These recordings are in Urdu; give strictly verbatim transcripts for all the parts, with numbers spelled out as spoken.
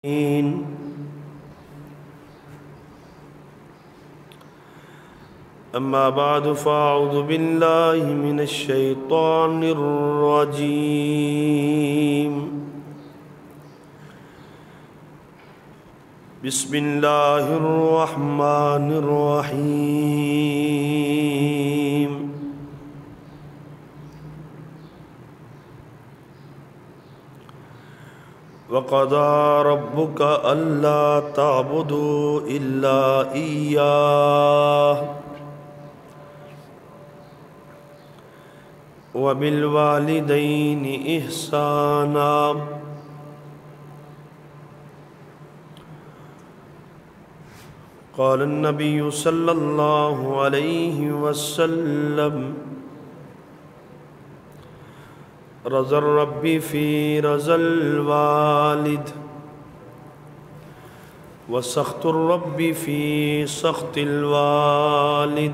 أما بعد فأعوذ بالله من الشيطان الرجيم بسم الله الرحمن الرحيم وقضى ربك ألا تعبدوا إلا إياه وبالوالدين إحسانا قال النبي صلى الله عليه وسلم رضا الرب في رضا الوالد وسخط الرب في سخط الوالد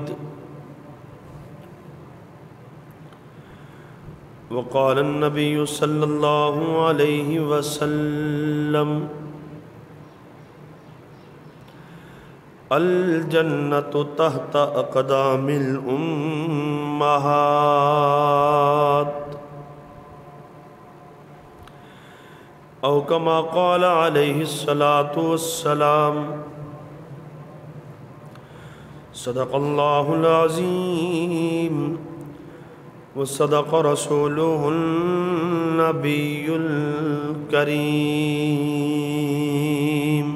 وقال النبي صلى الله عليه وسلم الجنة تحت أقدام الأمهات أو كما قال عليه الصلاة والسلام صدق الله العظيم وصدق رسوله النبي الكريم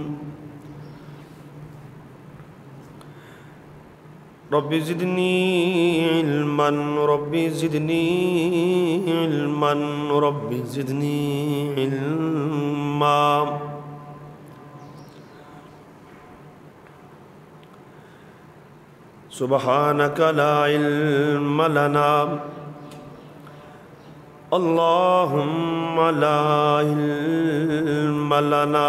رب زدني علما رب زدني علما رب زدني علما سبحانك لا علم لنا اللهم لا علم لنا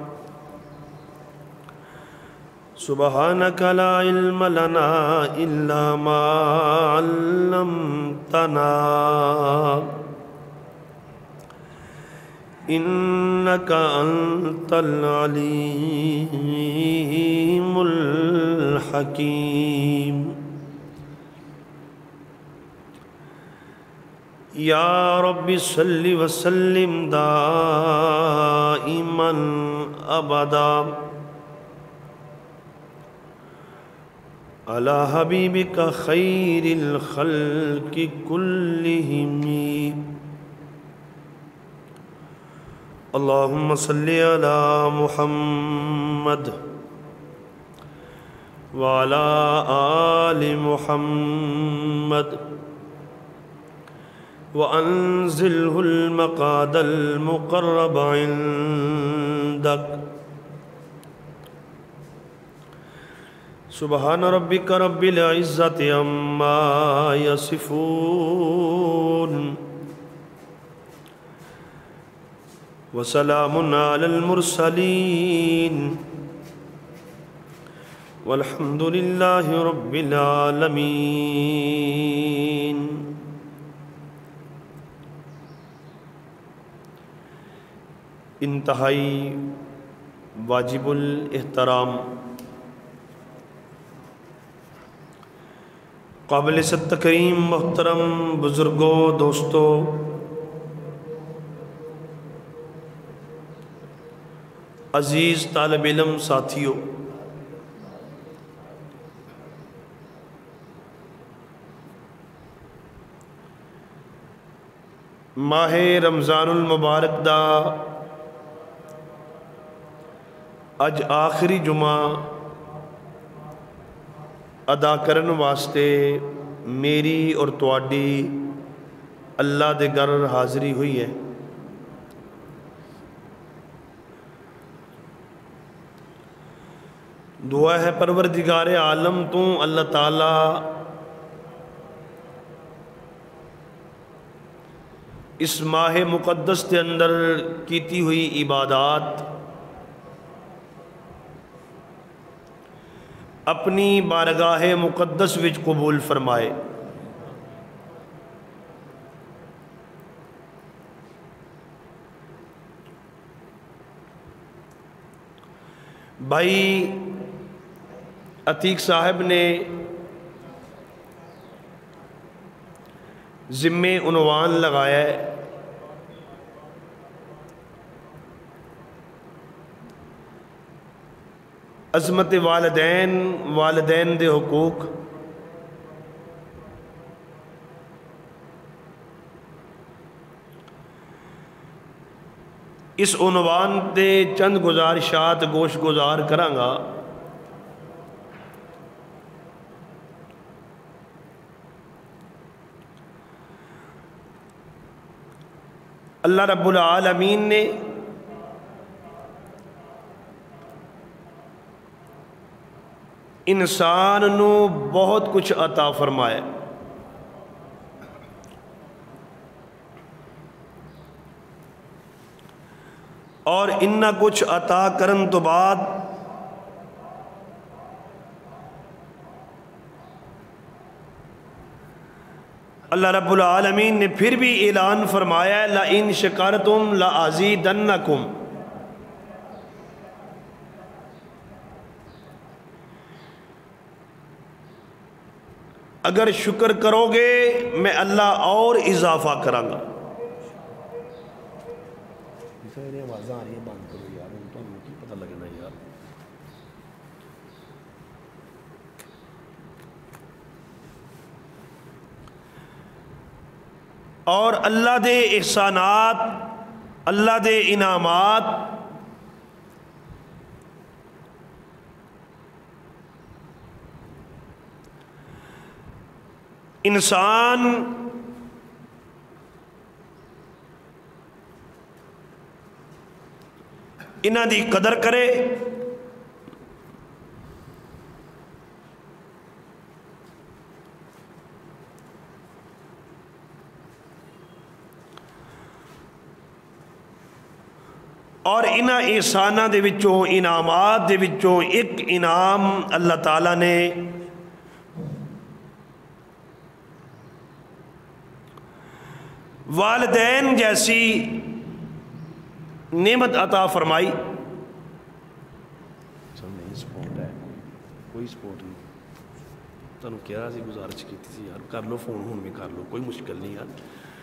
سبحانك لا علم لنا إلا ما علمتنا إنك أنت العليم الحكيم یا رب صل وسلم دائما ابدا على حبیبک خیر الخلق كلهم اللهم صل على محمد وعلى آل محمد وأنزله المقعد المقرب عندك سبحان ربك رب العزة عما يصفون وسلام على المرسلين والحمد لله رب العالمين انتہائی واجب الاحترام قابل تکریم محترم بزرگوں دوستوں عزیز طالب علم ساتھیوں ماہ رمضان المبارک دا اج آخری جمعہ ادا کرن واسطے میری اور تواڈی اللہ دے گھر حاضری ہوئی ہے دعا ہے پروردگار عالم تو اللہ تعالی اس ماہ مقدس کے اندر کیتی ہوئی عبادات اپنی بارگاہ مقدس وچ قبول فرمائے بھائی عتیق صاحب نے ذمے عنوان لگایا ہے عظمت والدین، والدین دے حقوق۔ اس عنوان دے چند گزارشات گوش گزار کرانگا۔ اللہ رب العالمین نے انسان نو بہت کچھ عطا فرمایا، اور انہا کچھ عطا کرن تو بعد اللہ رب العالمین نے پھر بھی اعلان فرمایا ہے لَإِن شَكَرْتُمْ لَأَزِيدَنَّكُمْ، اگر شکر کرو گے میں اللہ اور اضافہ کروں گا۔ آوازاں آ رہی ہیں، بند کرو یار، ان تو ہمیں کی پتہ لگنا یار۔ اور اللہ دے احسانات، اللہ دے انعامات انسان انہاں دی قدر کرے، اور انہاں احساناں دے وچوں، انعامات دے وچوں ایک انعام اللہ تعالیٰ نے والدین جیسی نعمت عطا فرمائی۔ سر نہیں سپورٹ ہے، کوئی سپورٹ نہیں، تانوں کیا راضی گزارش کی تھی یار، کر لو فون ہون میں کر لو، کوئی مشکل نہیں یار۔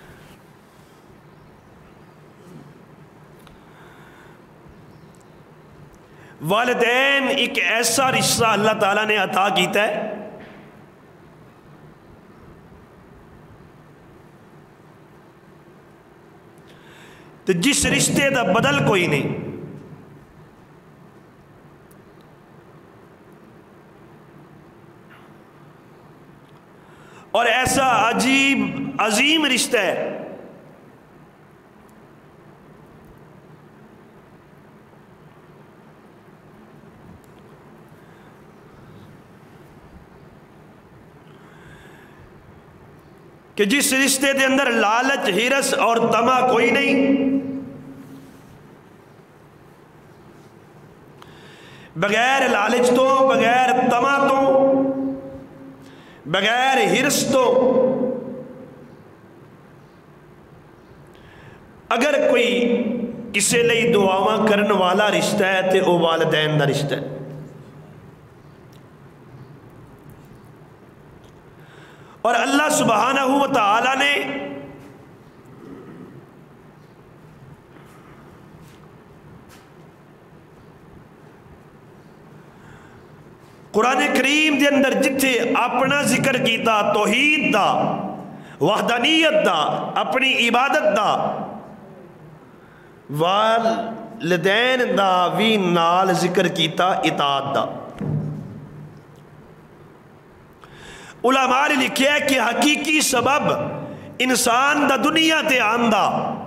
والدین ایک ایسا رشتہ اللہ تعالیٰ نے عطا کیتا ہے تو جس رشتے دا بدل کوئی نہیں، اور ایسا عجیب عظیم رشتہ ہے کہ جس رشتے دے اندر لالچ، ہرس اور طمع کوئی نہیں، بغیر لالچ تو، بغیر طمع تو، بغیر ہرس تو اگر کوئی کسے لئی دعاواں کرن والا رشتہ ہے تے او والدین دا رشتہ ہے۔ اور اللہ سبحانہ و تعالی نے قرآن کریم دے اندر جتھے اپنا ذکر کیتا توحید دا، وحدانیت دا، اپنی عبادت دا، والدین دا وی نال ذکر کیتا اطاعت دا۔ علماء نے لکھیا ہے کہ حقیقی سبب انسان دا دنیا تے آندہ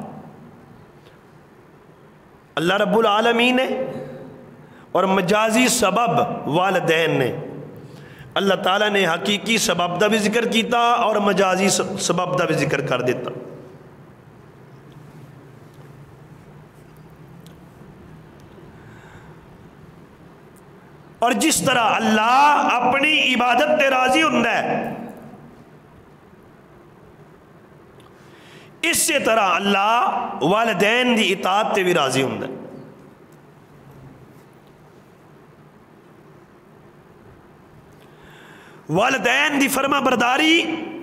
اللہ رب العالمین ہے، اور مجازی سبب والدین نے۔ اللہ تعالیٰ نے حقیقی سبب دا بھی ذکر کیتا اور مجازی سبب دا بھی ذکر کر دیتا۔ اور جس طرح اللہ اپنی عبادت تے راضی ہوندا ہے، اسی طرح اللہ والدین دی اطاعت تے بھی راضی ہوندا ہے۔ والدین دی فرما برداری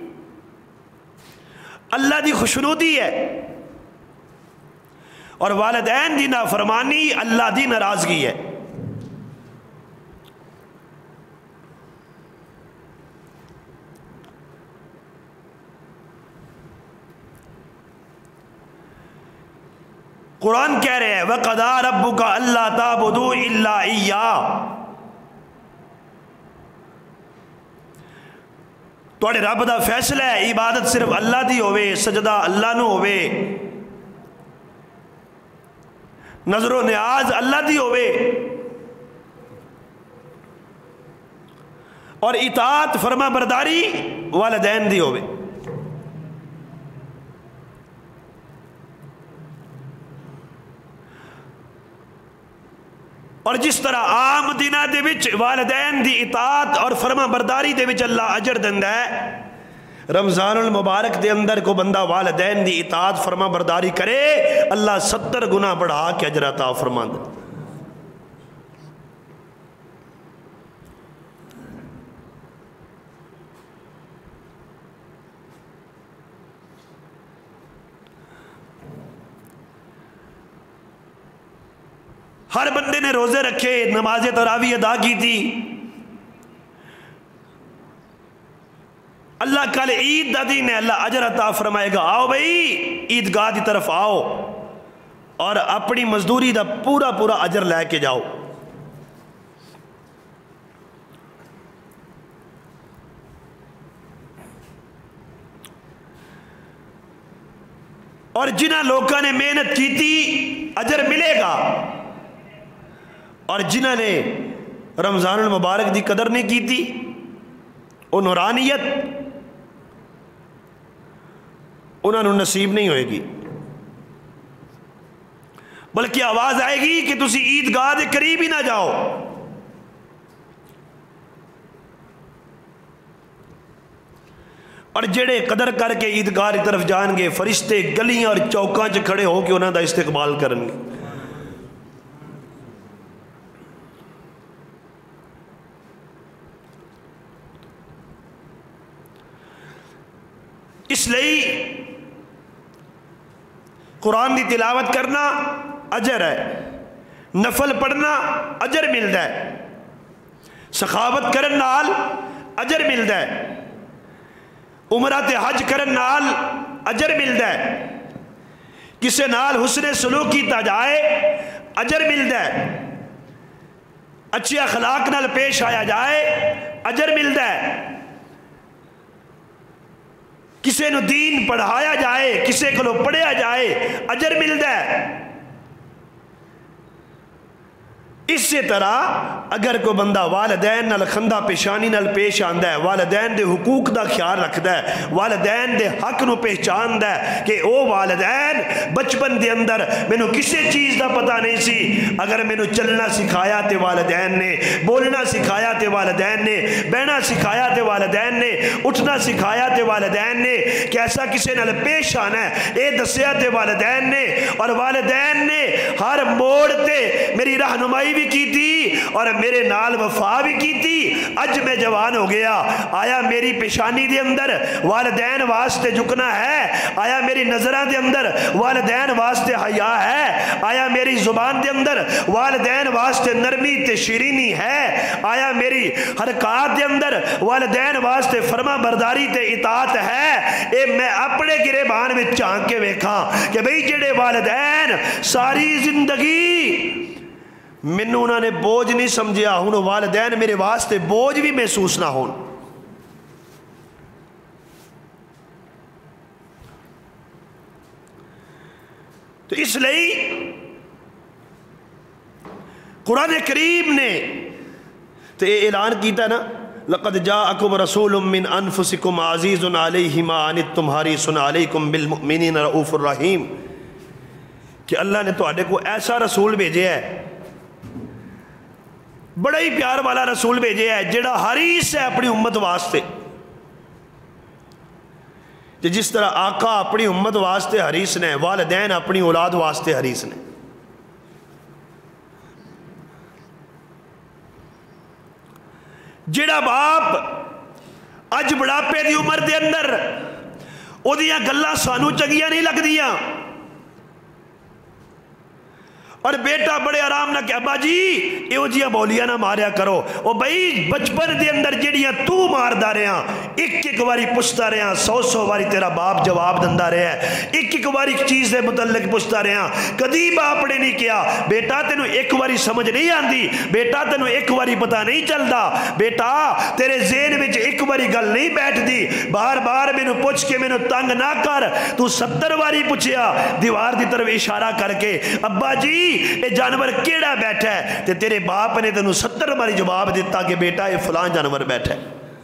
اللہ دی خوشنودی ہے، اور والدین دی نافرمانی اللہ دی ناراضگی ہے۔ قرآن کہہ رہے ہیں وَقَضَىٰ رَبُّكَ أَلَّا تَعْبُدُوا إِلَّا إِيَّاهُ، تواڈے رب دا فیصلہ ہے عبادت صرف اللہ دی ہوئے، سجدہ اللہ نو ہوئے، نظر و نیاز اللہ دی ہوئے، اور اطاعت فرما برداری والدین دی ہوئے۔ اور جس طرح عام دنوں دے وچ والدین دی اطاعت اور فرما برداری دے وچ اللہ اجر دیندا ہے، رمضان المبارک دے اندر کو بندہ والدین دی اطاعت فرما برداری کرے، اللہ ستر گنا بڑھا کے اجر عطا فرماندا۔ ہر بندے نے روزے رکھے، نماز تراویح ادا کی تھی، اللہ کل عید دا دن ہے، اللہ اجر عطا فرمائے گا، آؤ بھئی عیدگاہ دی طرف آؤ اور اپنی مزدوری دا پورا پورا اجر لے کے جاؤ۔ اور جنہ لوگوں نے محنت کی تھی اجر ملے گا، اور جنہ نے رمضان المبارک دی قدر نہیں کی تھی وہ نورانیت انہوں نے نصیب نہیں ہوئے گی، بلکہ آواز آئے گی کہ تسی عیدگاہ دے قریب ہی نہ جاؤ۔ اور جڑے قدر کر کے عیدگاہ کی طرف جان گے، فرشتے گلیاں اور چوکاں چ کھڑے ہو کے انہوں دا استقبال کرن گے۔ اس لیے قرآن دی تلاوت کرنا اجر ہے، نفل پڑھنا اجر ملتا ہے، سخاوت کرن نال اجر ملتا ہے، عمرہ تے حج کرن نال اجر ملتا ہے، کسے نال حسن سلوک کیتا جائے اجر ملتا ہے، اچھی اخلاق نال پیش آیا جائے اجر ملتا ہے، کسے نو دین پڑھایا جائے، کسے کو پڑھیا جائے اجر ملتا ہے۔ اسی طرح اگر کوئی بندہ والدین نال خندہ پیشانی نال پیش آندا ہے، والدین دے حقوق دا خیال رکھدا ہے، والدین دے حق نو پہچاندا ہے کہ او والدین بچپن دے اندر مینوں کسے چیز دا پتہ نہیں سی، اگر مینوں چلنا سکھایا تے والدین نے، بولنا سکھایا تے والدین نے، بہنا سکھایا تے والدین نے، اٹھنا سکھایا تے والدین نے، کیسا کسے نال پیش آنا ہے اے دسیا تے والدین نے، اور والدین نے ہر موڑ تے میری رہنمائی بھی کی تھی اور میرے نال وفا بھی کی تھی۔ اج میں جوان ہو گیا، آیا میری پیشانی دے اندر والدین واسطے جھکنا ہے؟ آیا میری نظران دے اندر والدین واسطے حیا ہے؟ آیا میری زبان دے اندر والدین واسطے نرمی تے شیرینی ہے؟ آیا میری حرکات دے اندر والدین واسطے فرما برداری تے اطاعت ہے؟ اے میں اپنے گریبان میں چانک کے ویکھاں کہ بھئی جڑے والدین ساری زندگی مینوں انہوں نے بوجھ نہیں سمجھیا، ہن والدین میرے واسطے بوجھ بھی محسوس نہ ہون۔ تو اس لیے قرآن کریم نے تو یہ اعلان کیتا نا لقد جاءکم رسول من انفسکم عزیز علیہ ما عنتم حریص علیکم بالمؤمنین رؤوف الرحیم، کہ اللہ نے تواڈے کو ایسا رسول بھیجے ہے، بڑا ہی پیار والا رسول بھیجے ہے جڑا حریص ہے اپنی امت واسطے، جس طرح آقا اپنی امت واسطے حریص نے، والدین اپنی اولاد واسطے حریص نے۔ جڑا باپ اج بڑھاپے دی عمر دے اندر او دیاں گلاں سانو چنگیاں نہیں لگ دیاں، اور بیٹا بڑے آرام نہ کہ ابا جی ایو جیاں بولیاں نہ ماریا کرو، او بھائی بچپن دے اندر جڑیاں تو مار دا رہے ہیں، ایک ایک واری پوچھتا رہے ہیں، سو سو واری تیرا باپ جواب دندا رہے ہیں، ایک ایک واری چیز دے متعلق پوچھتا رہے ہیں، کدی باپ نے نہیں کیا بیٹا تینوں ایک واری سمجھ نہیں آندی، بیٹا تینوں ایک واری پتہ نہیں چلدا، بیٹا تیرے ذہن وچ ایک واری گل نہیں بیٹھ دی، بار بار مینوں پوچھ کے مینوں تنگ نہ کر، تو ستر واری پوچھیا دیوار دی طرف اشارہ کر کے ابا جی اے جانور کیڑا بیٹھا ہے، تے تیرے باپ نے تینوں ستر باری جواب دیتا کہ بیٹا اے فلان جانور بیٹھا ہے۔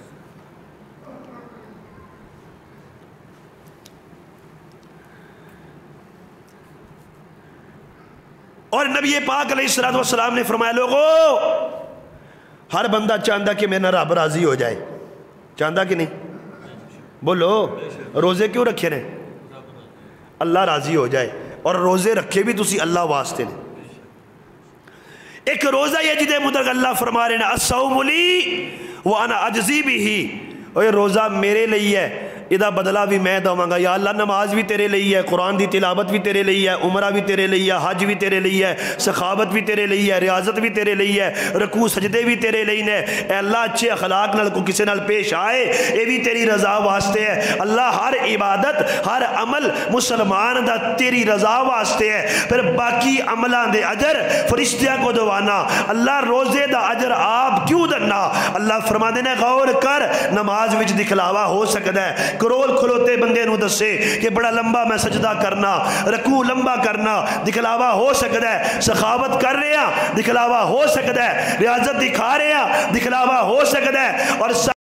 اور نبی پاک علیہ السلام نے فرمایا لوگو ہر بندہ چاہتا کہ میرا رب راضی ہو جائے، چاہتا کہ نہیں؟ بولو روزے کیوں رکھے رہے؟ اللہ راضی ہو جائے، اور روزے رکھے بھی تسی اللہ واسطے نے۔ ایک روزہ یہ جدے مدرگ اللہ فرما رہے ہیں الصوم لی وانا اجزی بھی، اور یہ روزہ میرے لئی ہے، ادھا بدلہ بھی میں دوں گا، یا اللہ نماز بھی تیرے لئی ہے، قرآن دی تلاوت بھی تیرے لئی ہے، عمرہ بھی تیرے لئی ہے، حج بھی تیرے لئی ہے، سخاوت بھی تیرے لئی ہے، ریاضت بھی تیرے لئی ہے، رکوع سجدے بھی تیرے لئی ہے، اے اللہ اچھے اخلاق نال کو کسے نال پیش آئے اے بھی تیری رضا واسطے ہے، اللہ ہر عبادت ہر عمل مسلمان دا تیری رضا واسطے ہے، پھر باقی عملان دے اجر فرشتیاں کو دوانا، اللہ روزے دا اجر آپ کیوں دنا؟ اللہ فرما دینا غور کر، نماز وچ دکھلاوا ہو سکتا ہے، کرول کھلوتے بندے نو دسے کہ بڑا لمبا میں سجدہ کرنا، رکوع لمبا کرنا دکھلاوا ہو سکتا ہے، سخاوت کر رہے ہیں دکھلاوا ہو سکتا ہے، ریاضت دکھا رہے ہیں دکھلاوا ہو سکتا ہے، اور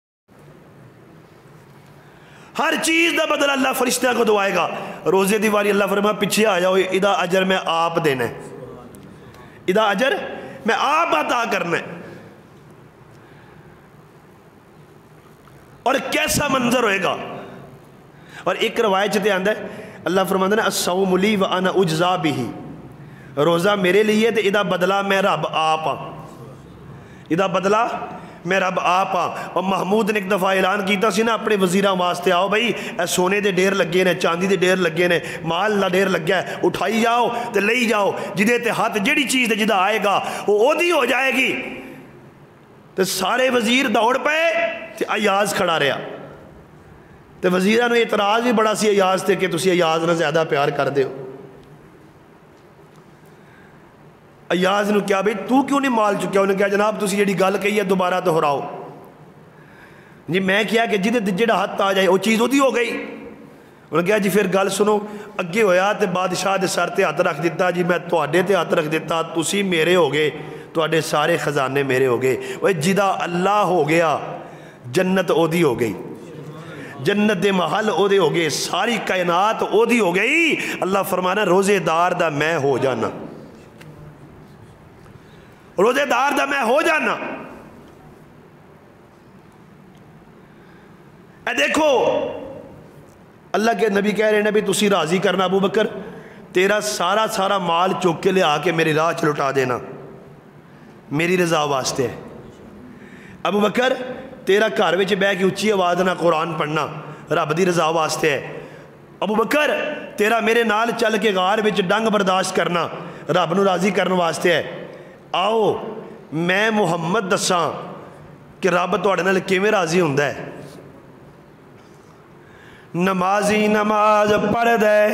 ہر چیز دا بدل اللہ فرشتہ کو دعائے گا۔ روزے دیواری اللہ فرما پیچھے آ جاؤ، ادا اجر میں آپ دینا ہے، ادا اجر میں آپ عطا کرنا ہے۔ اور کیسا منظر ہوئے گا؟ اور ایک روایت چتے آندہ ہے اللہ فرماندہ ہے الصوم لی وانا اجزا بھی، روزہ میرے لیے تے ادھا بدلہ میں رب آپ ہاں، ادھا بدلہ میں رب آپ ہاں۔ اور محمود نے ایک دفعہ اعلان کیتا سی نا اپنے وزیرہ واسطے، آؤ بھئی اے سونے دے ڈیر لگے نے، چاندی دے ڈیر لگے نے، مال نہ ڈیر لگیا ہے، اٹھائی جاؤ تے لئی جاؤ، جدے تے ہاتھ جڑی چیز دے جدہ آئے گا وہ او دی ہو جائے گی۔ تے سارے وزیر دوڑ پہ تے ایاز کھڑا رہا، تے وزیرہ نے اعتراض بھی بڑا سی ایاز تے کہ تسی ایاز نہ زیادہ پیار کر دے ہو۔ ایاز نے کیا بھئی تو کیوں نہیں مال چکیا؟ انہوں نے کہا جناب تسی جڑی گل کہی ہے دوبارہ دہراؤ۔ جی میں کیا کہ جدے جڑا ہاتھ آ جائے وہ چیز وہ دی ہو گئی۔ انہوں نے کہا جی پھر گل سنو، اگے ہویا تے بادشاہ دے سر تے ہاتھ رکھ دیتا، جی میں تواڈے تے ہاتھ رکھ دیتا، تسی میرے ہو گئے، تواڈے سارے خزانے میرے ہو گئے۔ وہ جدہ اللہ ہو گیا جنت او دی ہو گئی، جنت دے محل او دے ہو گئے، ساری کائنات او دی ہو گئی۔ اللہ فرمانا روزے دار دا میں ہو جانا، روزے دار دا میں ہو جانا۔ اے دیکھو اللہ کے نبی کہہ رہے ہیں نبی تسی راضی کرنا ابو بکر، تیرا سارا سارا مال چوک کے لے آ کے میری راہ چ لٹا دینا، میری رضا واسطے ہے۔ ابو بکر تیرا گھر وچ بہ کے اچھی آواز نہ قرآن پڑھنا، رب دی رضا واسطے ہے۔ ابو بکر تیرا میرے نال چل کے غار وچ ڈنگ برداشت کرنا، رب نو راضی کرنے واسطے ہے۔ آؤ میں محمد دساں کہ رب تواڈے نال کیویں راضی ہوندا ہے۔ نمازی نماز پڑھ دے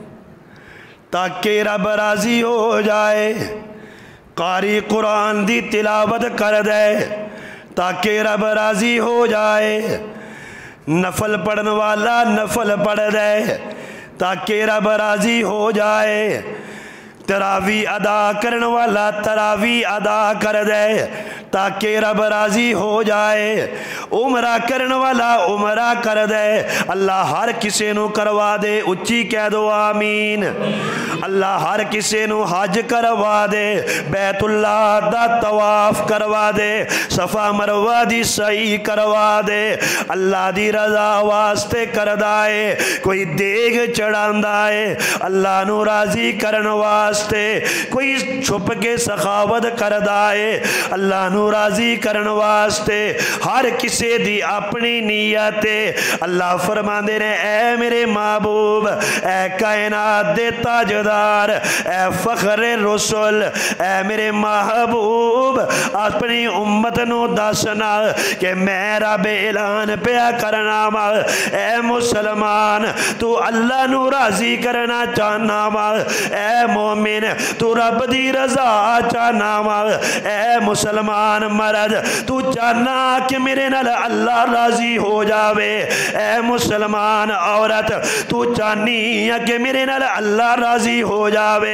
تاکہ رب راضی ہو جائے، قاری قرآن دی تلاوت کر دے تاکہ رب راضی ہو جائے، نفل پڑھن والا نفل پڑھ دے تاکہ رب راضی ہو جائے، تراوی ادا کرن والا تراوی ادا کر دے تاکہ رب راضی ہو جائے، عمرہ کرن والا عمرہ کر دے، اللہ ہر کسے نو کروا دے، اچھی کہہ دو آمین۔ اللہ ہر کسے نو حج کروا دے، بیت اللہ دا طواف کروا دے، صفا مروہ دی سعی کروا دے، اللہ دی رضا واسطے کر دائے، کوئی دیگ چڑھان دائے اللہ نو راضی کرن واسطے، کوئی چھپ کے سخاوت کر دائے اللہ نو راضی کرن واسطے، ہر کسی کسے دی اپنی نیت ہے۔ اللہ فرماندے نے اے میرے محبوب، اے کائنات دے تاجدار، اے فخر رسول، اے میرے محبوب اپنی امت نو دسنا کہ میں رب اعلان پیا کرنا وا، اے مسلمان تو اللہ نو راضی کرنا چاہنا وا، اے مومن تو رب دی رضا چاہنا وا، اے مسلمان مرد تو چاہنا کہ میرے نال اللہ راضی ہو جاوے، اے مسلمان عورت تو چاہنی ہے کہ میرے نال اللہ راضی ہو جاوے۔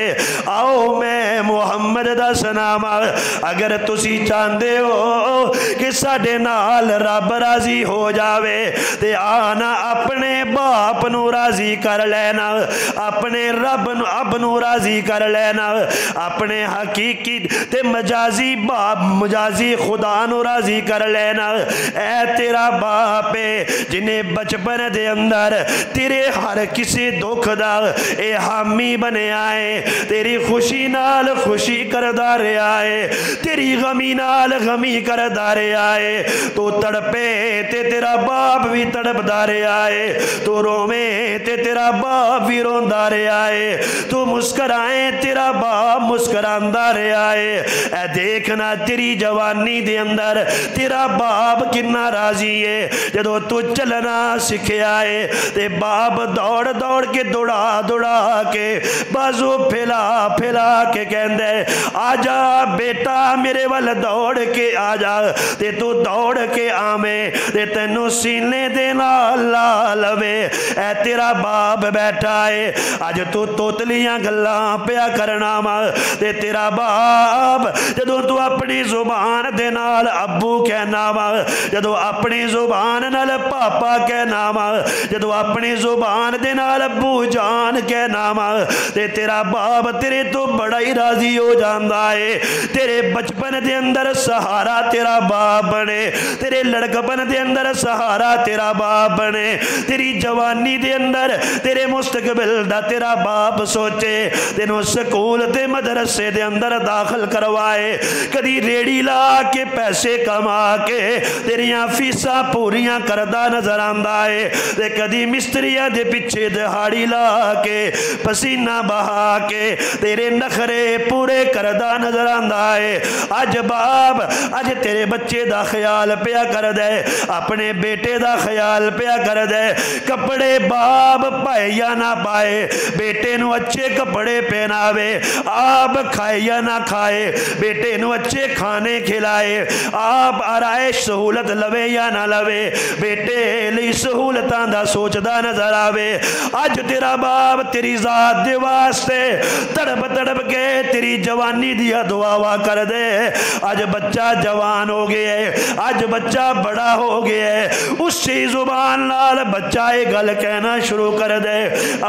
آؤ میں محمد دا سنام، اگر تسی چاہندے ہو کہ ساڈے نال رب راضی ہو جاوے تے آنا اپنے باپ نو راضی کر لینا، اپنے رب نو اب نو راضی کر لینا، اپنے حقیقی تے مجازی باپ مجازی خدا نو راضی کر لینا۔ اے تیرا باپ ہے جنہیں بچپن دے اندر تیرے ہر کسی دکھ دا اے حامی بنے آئے، تیری خوشی نال خوشی کردہ رہے آئے، تیری غمی نال غمی کردہ رہے آئے، تو تڑپے تے تیرا باپ بھی تڑپ دارے آئے، تو رومے تے تیرا باپ بھی رون دارے آئے، تو مسکرائیں تیرا باپ مسکران دارے آئے۔ اے دیکھنا تیری جوانی دے اندر تیرا باپ کنا راضی ہے، جدو تو چلنا سکھے آئے تے باپ دوڑ دوڑ کے دوڑا دوڑا کے بازو پھیلا پھیلا کے کہندے آجا بیٹا میرے وال دوڑ کے آجا، تے تو دوڑ کے آمیں تے تینو سینے دے نالا لوے۔ اے تیرا باپ بیٹھا ہے، آج تو توتلیاں گلاں پیا کرنا ماں، تے تیرا باپ جدو تو اپنی زبان دے نال ابو کہنا ماں، جدو اپنی زبان نال پاپا کہنا ماں، جدو اپنی زبان دے نال ابو جان کہنا ماں، تے تیرا باپ تیرے تو بڑا ہی راضی ہو جاندا ہے۔ تیرے بچپن دے اندر سہارا تیرا باپ بنے، تیرے لڑکپن دے اندر سہارا تیرا باپ بنے، تیری جوانی دے اندر تیرے مستقبل دا تیرا باپ سوچے، تینوں سکول تے مدرسے دے اندر داخل کروائے، کدی ریڑی لا کے پیسے کما کے تیریاں فیساں پوریاں کردہ نظر آندہ ہے، تے کدی مستریاں دے پچھے دہاڑی لا کے پسینہ بہا کے تیرے نخرے پورے کردہ نظر آندہ ہے۔ آج باپ آج تیرے بچے دا خیال پیا کر دے، اپنے بیٹے دا خیال پیا کر دے، کپڑے باپ پائے یا نہ پائے، بیٹے نو اچھے کپڑے پہناوے، آپ کھائے یا نہ کھائے، بیٹے نو اچھے کھانے کھلائے، آپ آرائش سہولت لوے یا نہ لوے، بیٹے لی سہولتاں دا سوچ دا نظر آوے۔ آج تیرا باپ تیری ذات دے واسطے تڑپ تڑپ کے تیری جوانی دیا دعاوا کر دے۔ آج بچہ جوان ہو گئے، آج بچہ بڑا ہو گئے، اسی زبان لال بچہ ایک گل کہنا شروع کر دے،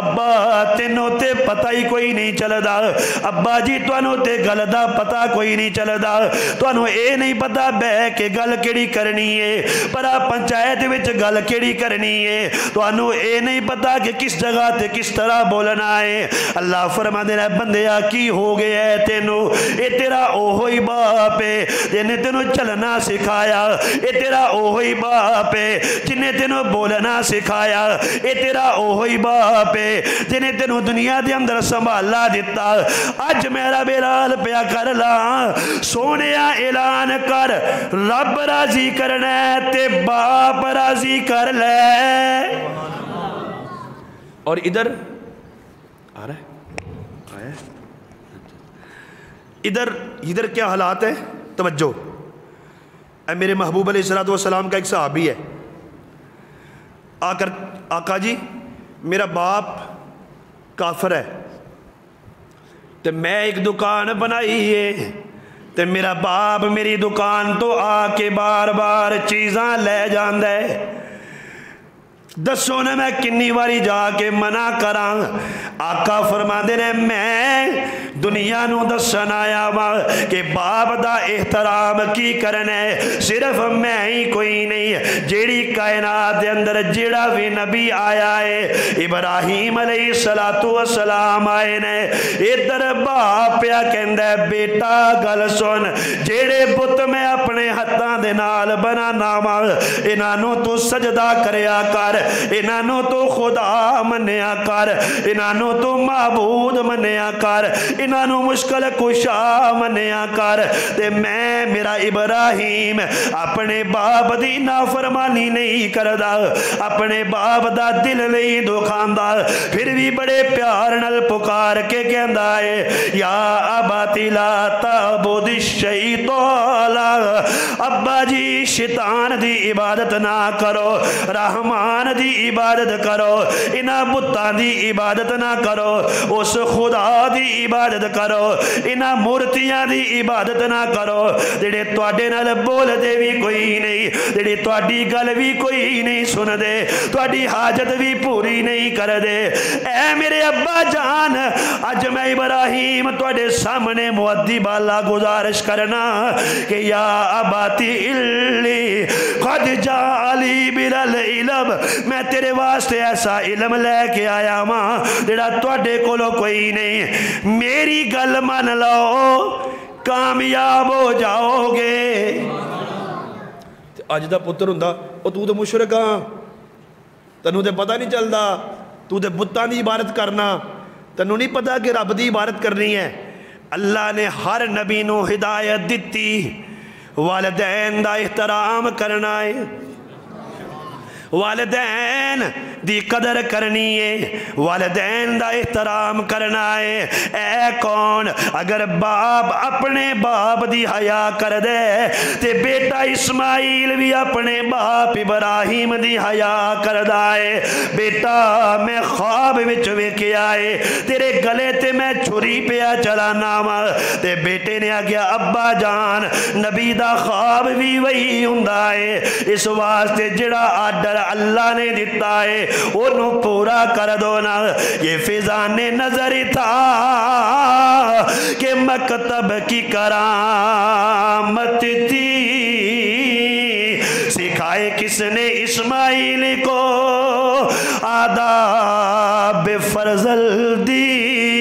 ابا تینوں تے پتہ ہی کوئی نہیں چل دا، ابا جی توانوں تے گل دا پتہ کوئی نہیں چل دا، توانوں اے نہیں پتہ بے کہ گل کیڑی کرنی ہے، پرا پنچایت وچ گل کیڑی کرنی ہے، توانوں اے نہیں پتہ کہ کس جگہ تے کس طرح بولنا ہے۔ اللہ فرما دینا بندیا کی ہو گیا ہے تینوں، اے تیرا اوہی باپ ہے جنہیں تینوں چلنا سکھایا، اے تیرا اوہی باپ ہے جنہیں تینوں بولنا سکھایا، اے تیرا اوہی باپ ہے جنہیں تینوں دنیا دے اندر سنبھالا دیتا۔ آج میرا بیرال پیا کر لا، سونیا اعلان کر، رب راضی کرنا ہے تے باپ راضی کر لے۔ اور ادھر آ رہا ہے آیا ہے ادھر ادھر کیا حالات ہے، توجہ۔ اے میرے محبوب علیہ السلام کا ایک صحابی ہے، آ کر آقا جی میرا باپ کافر ہے تو میں ایک دکان بنائی ہے، تو میرا باپ میری دکان تو آ کے بار بار چیزاں لے جاندہ ہے، दसो ने मैं किन्नी वारी जाके मना करा। आका फरमाते ने मैं दुनिया नू दसन आया वा कि बाप दा एहतराम की करना है। सिर्फ मैं ही कोई नहीं, जेड़ी कायनात दे अंदर जेड़ा भी नबी आया है, इब्राहीम अलैहिस्सलातु वस्सलाम आए ने। इधर बाप पिया कहंदा बेटा गल सुन, जेड़े बुत मैं अपने हत्थां दे नाल बनाना वा इन्हां नू तू सजदा करया कर, इन्हां नू तू खुदा मन्निया कर, इन्हां नू तू माबूद मन्निया कर, इन्हां नू मुश्किल कुशा मन्निया कर। ते मैं मेरा इब्राहीम अपने बाप दी नाफरमानी नहीं करदा, अपने बाप दा दिल नहीं दुखांदा, फिर भी बड़े प्यार नाल पुकार के कहंदा है या अबाती ला ताबुद शैतान, अब्बा जी शैतान दी इबादत ना करो, रहमान दी इबादत करो, इन्हां बुत्तां दी इबादत ना करो, उस खुदा दी इबादत करो, इन्हां मूर्तियां दी इबादत ना करो जेड़े तुहाडे नाल बोलदे भी कोई नहीं, जेड़ी तुहाडी गल भी कोई नहीं सुनदे, तुहाडी हाजत भी पूरी नहीं करदे। ऐ मेरे अब्बा जान, अज मैं इब्राहीम तुहाडे सामने मुअद्दिबाला गुजारिश करना कि या अबाती इल्ली कद जाली बिरल इलम, मैं तेरे वास्ते ऐसा इलम लेके आया वां जेड़ा तुहाडे कोलों कोई नहीं, मेरी गल मन लो कामयाब हो जाओगे। अज दा पुत्तर हुंदा ओ तू तो मुशरक हां, तैनूं ते पता नहीं चलदा, तू ते बुत्तां दी इबादत करना, तैनूं नहीं पता कि रब दी इबादत करनी है। अल्लाह ने हर नबी नूं हिदायत दित्ती, वालिदैन दा एहतराम करना है, वालिदैन दी कदर करनी है, वालिदैन दा एहतराम करना है। ऐ कौन अगर बाप अपने बाप दी हया कर दे ते बेटा इस्माइल भी अपने बाप इब्राहीम दी हया करदा है। बेटा मैं ख्वाब विच वेखिया है तेरे गले ते मैं छुरी पिया चलाना वा, ते बेटे ने आख्या अब्बा जान नबी दा ख्वाब भी वही हुंदा है, इस वास्ते जेड़ा आर्डर अल्लाह ने दिता है ओनू पूरा कर दो ना। ये फिजाने नजर था कि मकतब की करामत थी, सिखाए किसने इस्माइल को आदाब फर्जल दी।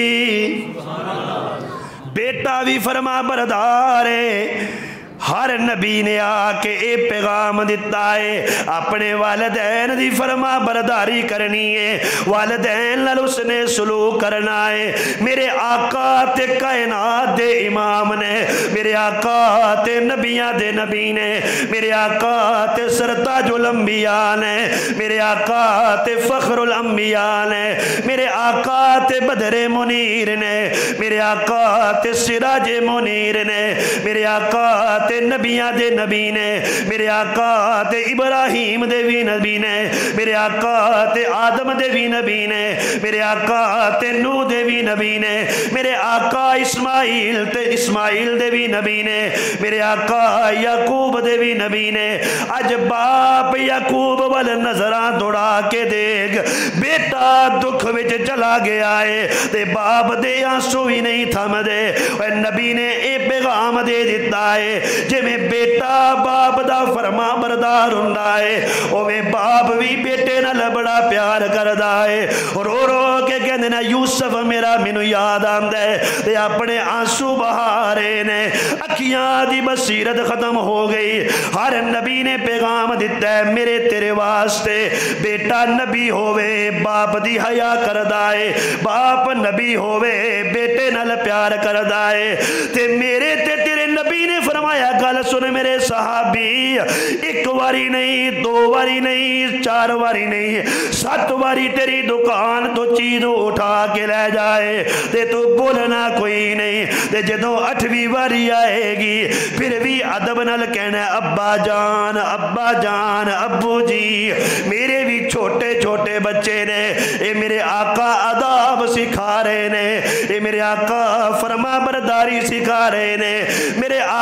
बेटा भी फरमा बरदार है, हर नबी ने आके ए पैगाम दिता है अपने वालिदैन दी फरमा बरदारी करनी है, वालिदैन नाल उसने सलूक करना है। मेरे आका ते कायनात दे इमाम ने, मेरे आका ते नबियां दे नबी ने, मेरे आका ते सरताजुल अंबिया ने, मेरे आका ते फखरुल अंबिया ने, मेरे आका ते बदरे मुनीर ने, मेरे आका ते सिराजे मुनीर ने, मेरे आका ते नबियां दे नबी ने, मेरे आका ते इब्राहीम दे भी नबी ने, मेरे आका ते आदम दे भी नबी ने, मेरे आका ते नूह दे भी नबी ने, मेरे आका इस्माइल ते इस्माइल दे भी नबी ने, मेरे आका याकूब दे भी नबी ने। अज बाप याकूब वाल नजरां दौड़ा के देख, बेटा दुख विच चला गया है ते बाप दे आंसू भी नहीं थमदे। नबी ने ए पैगाम दे दिता है जिवें बेटा बाप दा फरमा बरदार हुंदा है उवें बाप भी बेटे नाल बड़ा प्यार करदा है। रो रो के कहंदे ने यूसुफ मेरा मैनू याद आंदा है ते अपने आंसू बहा रहे ने, अखियां दी बसीरत खत्म हो गई। हर नबी ने पैगाम दिता है मेरे तेरे वास्ते बेटा नबी होवे बाप दी हया करदा है, बाप नबी होवे बेटे नाल प्यार करदा है। ते मेरे ते तेरे नबी ने फरमाया गल सुन मेरे सहाबी, एक बारी नहीं दो बारी नहीं चार बारी नहीं सत बारी तेरी दुकान तो चीज उठा के ले जाए ते तू बोलना कोई नहीं, ते जदों अठवीं बारी आएगी फिर भी अदब नाल कहना अब्बा जान अब्बा जान अब्बू जी। मेरे भी छोटे छोटे बच्चे ने, ये मेरे आका अदाब सिखा रहे ने, ये मेरे आका फरमा बरदारी सिखा रहे ने, मेरे आका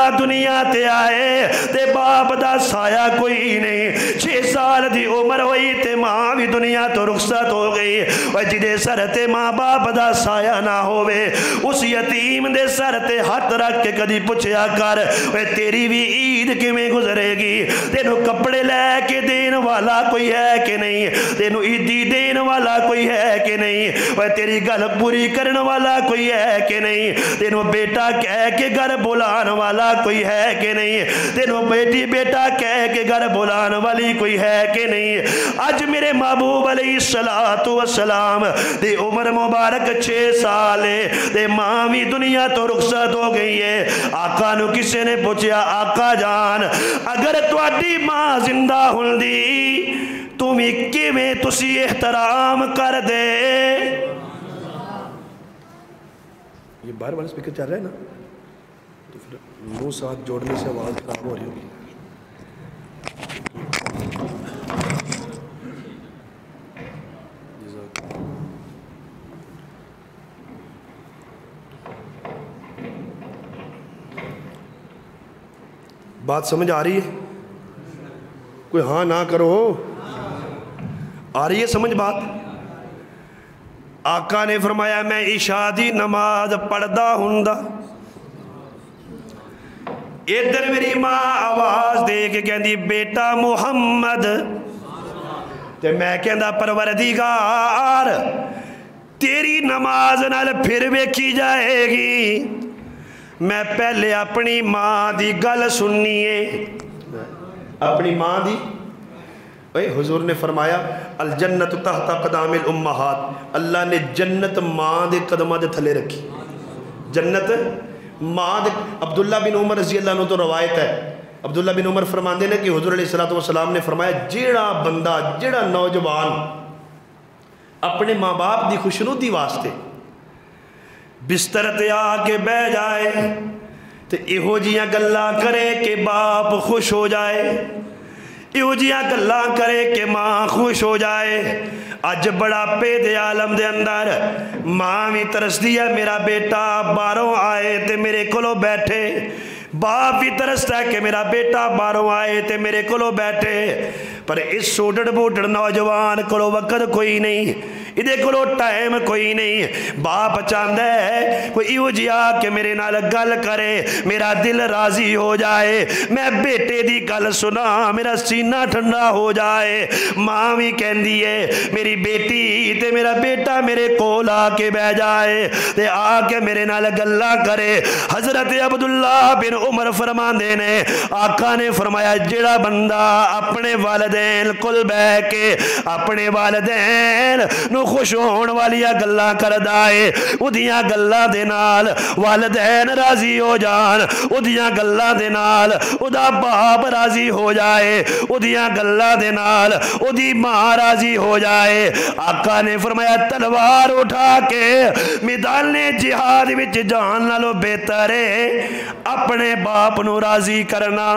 دنیا تے آئے تے باپ دا سایہ کوئی نہیں، چھ سال دی عمر ہوئی تے ماں بھی دنیا تو رخصت ہو گئی، اور جدے سر تے ماں باپ دا سایہ نہ ہوئے اس یتیم دے سر تے ہاتھ رکھ کے کدی پوچھیا کر وہ تیری بھی عید کیویں گزرے گی، تینوں کپڑے لے کے دین والا کوئی ہے کہ نہیں، تینوں عیدی دین والا کوئی ہے کہ نہیں، وہ تیری گل پوری کرن والا کوئی ہے کہ نہیں، تینوں بیٹا کہہ کے گھر بلان والا کوئی ہے کہ نہیں، تینوں بیٹی بیٹا کہہ کے گھر بلان والی کوئی ہے کہ نہیں۔ آج میرے محبوب علیہ السلام دی عمر مبارک چھ سال ہے تے ماں بھی دنیا تو رخصت ہو گئی ہے۔ آقا نو کسے نے پوچھیا آقا جان اگر تواڈی ماں زندہ ہوندی تمہیں کیویں تسی احترام کر دے؟ یہ باہر والا سپیکر چل رہا ہے نا تو پھر منہ ساتھ جوڑنے سے آواز خراب ہو رہی ہوگی۔ بات سمجھ آ رہی ہے؟ کوئی ہاں نہ کرو، آ رہی ہے سمجھ بات؟ آقا نے فرمایا میں عشاء دی نماز پڑھدا ہوندا، ادھر میری ماں آواز دے کے کہندی بیٹا محمد، تے میں کہندا پروردگار تیری نماز نال پھر ویکھی جائے گی، میں پہلے اپنی ماں دی گل سننی ہے، اپنی ماں دی۔ حضور نے فرمایا الجنت تحت قدام الامہات، اللہ نے جنت ماں دے قدمہ دے تھلے رکھی، جنت ماں دے۔ عبداللہ بن عمر رضی اللہ عنہ تو روایت ہے، عبداللہ بن عمر فرماندے نے کہ حضور علیہ السلام نے فرمایا جیڑا بندہ جیڑا نوجوان اپنے ماں باپ دی خوشنودی واسطے بستر تے آ کے بہ جائے تے ایہو جیاں گلاں کرے کہ باپ خوش ہو جائے، ایہو جیاں گلاں کرے کہ ماں خوش ہو جائے۔ اج بڑا پید عالم دے اندر ماں بھی ترسدی ہے میرا بیٹا باہروں آئے تے میرے کولو بیٹھے، باپ بھی ترستا ہے کہ میرا بیٹا باہروں آئے تے میرے کولو بیٹھے، پر اس سوڈڑ بوڈڑ نوجوان کولو وقت کوئی نہیں، ادھے کولو ٹائم کوئی نہیں۔ باپ چاہتا ہے کوئی ایو جیا کہ میرے نال گل کرے میرا دل راضی ہو جائے، میں بیٹے دی گل سنا میرا سینہ ٹھنڈا ہو جائے۔ ماں بھی کہندی ہے میری بیٹی تے میرا بیٹا میرے کول آ کے بہ جائے تے آ کے میرے نال گلاں کرے۔ حضرت عبداللہ بن عمر فرماندے نے آقا نے فرمایا جڑا بندہ اپنے والدین کل بہ کے اپنے والدین نو خوش ہون والیاں گلاں کردا ہے، اودیاں گلاں دے نال والدین راضی ہو جان، اودیاں گلاں دے نال ادا باپ راضی ہو جائے، اودیاں گلاں دے نال اودی ماں راضی ہو جائے۔ آقا نے فرمایا تلوار اٹھا کے میدان جہاد وچ جان نالو بہتر ہے اپنے باپ نو راضی کرنا۔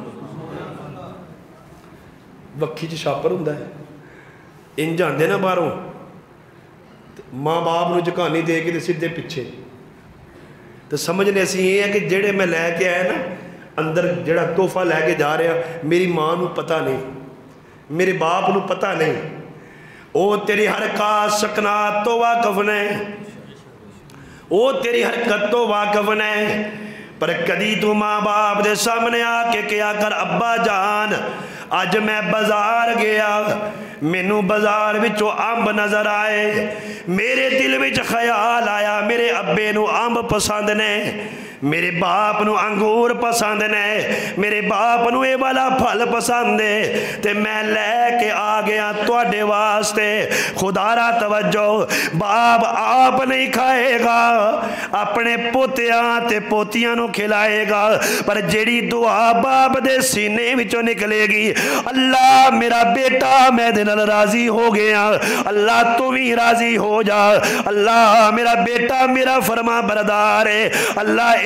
وکھی چ شاپر ہوندا ہے ان جاندے نا باہروں ماں باپ نو جکانی دے کے سیدھے پیچھے، تو سمجھنے اسی یہ ہے کہ جڑے میں لے کے آیا نا اندر جڑا تحفہ لے کے جا رہا میری ماں نو پتہ نہیں، میرے باپ نو پتہ نہیں، او تیری حرکات سکنات تو واقف نے، او تیری حرکت تو واقف نے، پر کدی تو ماں باپ دے سامنے آ کے کیا کر ابا جان آج میں بازار گیا مینوں بازار وچوں امب نظر آئے، میرے دل وچ خیال آیا میرے ابے نو امب پسند نے، میرے باپ نو انگور پسند نے، میرے باپ نو اے والا پھل پسند ہے، تے میں لے کے آ گیا تواڈے واسطے۔ خدا را توجہ، باپ آپ نہیں کھائے گا اپنے پوتیاں تے پوتیاں نو کھلائے گا، پر جیڑی دعا باپ دے سینے وچوں نکلے گی اللہ میرا بیٹا میں دے نال راضی ہو گیا، اللہ تو بھی راضی ہو جا، اللہ میرا بیٹا میرا فرما بردار ہے، اللہ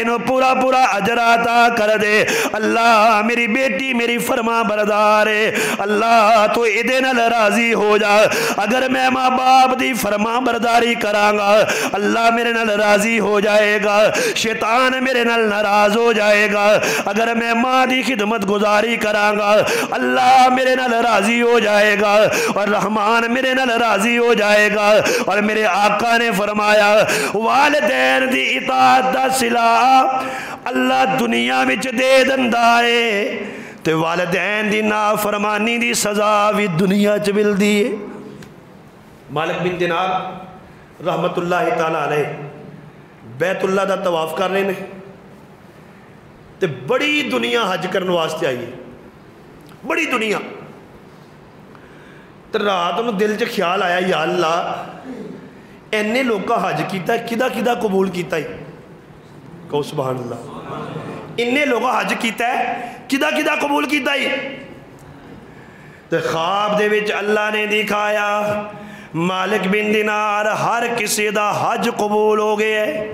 انہوں پورا پورا اجر عطا کر دے۔ اللہ میری بیٹی میری فرما بردار ہے، اللہ تو ادھے نال راضی ہو جا۔ اگر میں ماں باپ دی فرما برداری کرانگا اللہ میرے نال راضی ہو جائے گا، شیطان میرے نال ناراض ہو جائے گا۔ اگر میں ماں دی خدمت گزاری کرانگا اللہ میرے نال راضی ہو جائے گا، اور رحمان میرے نال راضی ہو جائے گا۔ اور میرے آقا نے فرمایا والدین دی اطاعت دا صلہ اللہ دنیا وچ دے دندا ہے تے والدین دی نافرمانی دی سزا بھی دنیا چ ملدی ہے۔ مالک بن دینار رحمت اللہ تعالیٰ علیہ بیت اللہ دا طواف کر رہے ہیں تے بڑی دنیا حج کرنے واسطے آئی ہے، بڑی دنیا۔ تے رات میں دل چ خیال آیا یا اللہ اینے لوگا حج کیتا ہے کدا کدا قبول کیتا ہے؟ کہو سبحان اللہ۔ انہیں لوگا حج کیتا ہے کدا کدا قبول کیتا ہے؟ تے خواب دے وچ اللہ نے دکھایا مالک بن دینار ہر کسی دا حج قبول ہو گئے ہے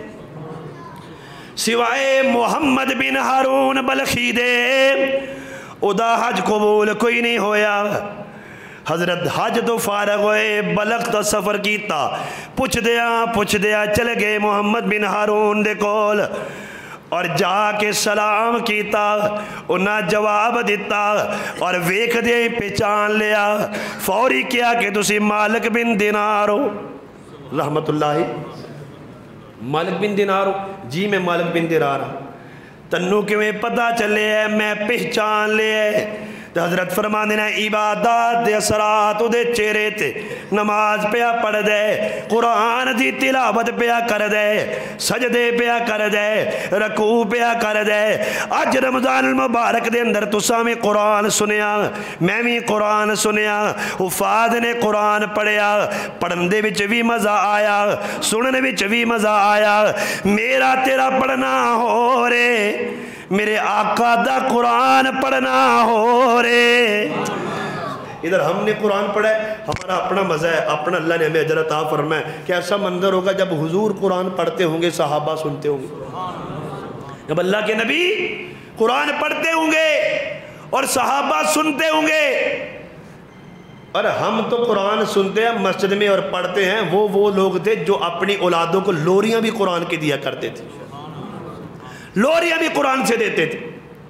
سوائے محمد بن ہارون بلخی دے، او دا حج قبول کوئی نہیں ہویا۔ حضرت حج تو فارغ ہوئے بلغ تو سفر کیتا، پوچھ دیا پوچھ دیا چل گئے محمد بن ہارون دے کول، اور جا کے سلام کیتا انہاں جواب دیتا اور ویکھ دے پہچان لیا، فوری کیا کہ تسی مالک بن دینار ہو رحمت اللہ۔ مالک بن دینار ہو؟ جی میں مالک بن دینار ہوں۔ تنو کہ میں پتہ چلے ہے میں پہچان لے ہے۔ تو حضرت فرما دینا عبادات دے اثرات دے چہرے تے، نماز پیا پڑھ دے، قرآن دی تلاوت پیا کر دے، سجدے پیا کر دے، رکوع پیا کر دے۔ آج رمضان المبارک دے اندر تساں میں قرآن سنیا، میں بھی قرآن سنیا، حفاظ نے قرآن پڑھیا، پڑھن دے وچ بھی مزہ آیا، سننے وچ بھی مزہ آیا۔ میرا تیرا پڑھنا ہو رے، میرے آقا دا قرآن پڑھنا ہو رے۔ ادھر ہم نے قرآن پڑھا ہے، ہمارا اپنا مزہ ہے، اپنا اللہ نے ہمیں اجر عطا فرمائے کہ ایسا منظر ہوگا جب حضور قرآن پڑھتے ہوں گے صحابہ سنتے ہوں گے، جب اللہ کے نبی قرآن پڑھتے ہوں گے اور صحابہ سنتے ہوں گے۔ اور ہم تو قرآن سنتے ہیں مسجد میں اور پڑھتے ہیں، وہ وہ لوگ تھے جو اپنی اولادوں کو لوریاں بھی قرآن کے دیا کرتے تھے، لوریاں بھی قرآن سے دیتے تھے۔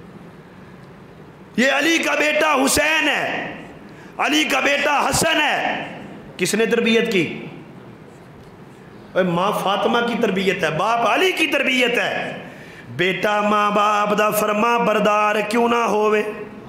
یہ علی کا بیٹا حسین ہے، علی کا بیٹا حسن ہے، کس نے تربیت کی؟ ماں فاطمہ کی تربیت ہے، باپ علی کی تربیت ہے۔ بیٹا ماں باپ دا فرما بردار کیوں نہ ہوئے؟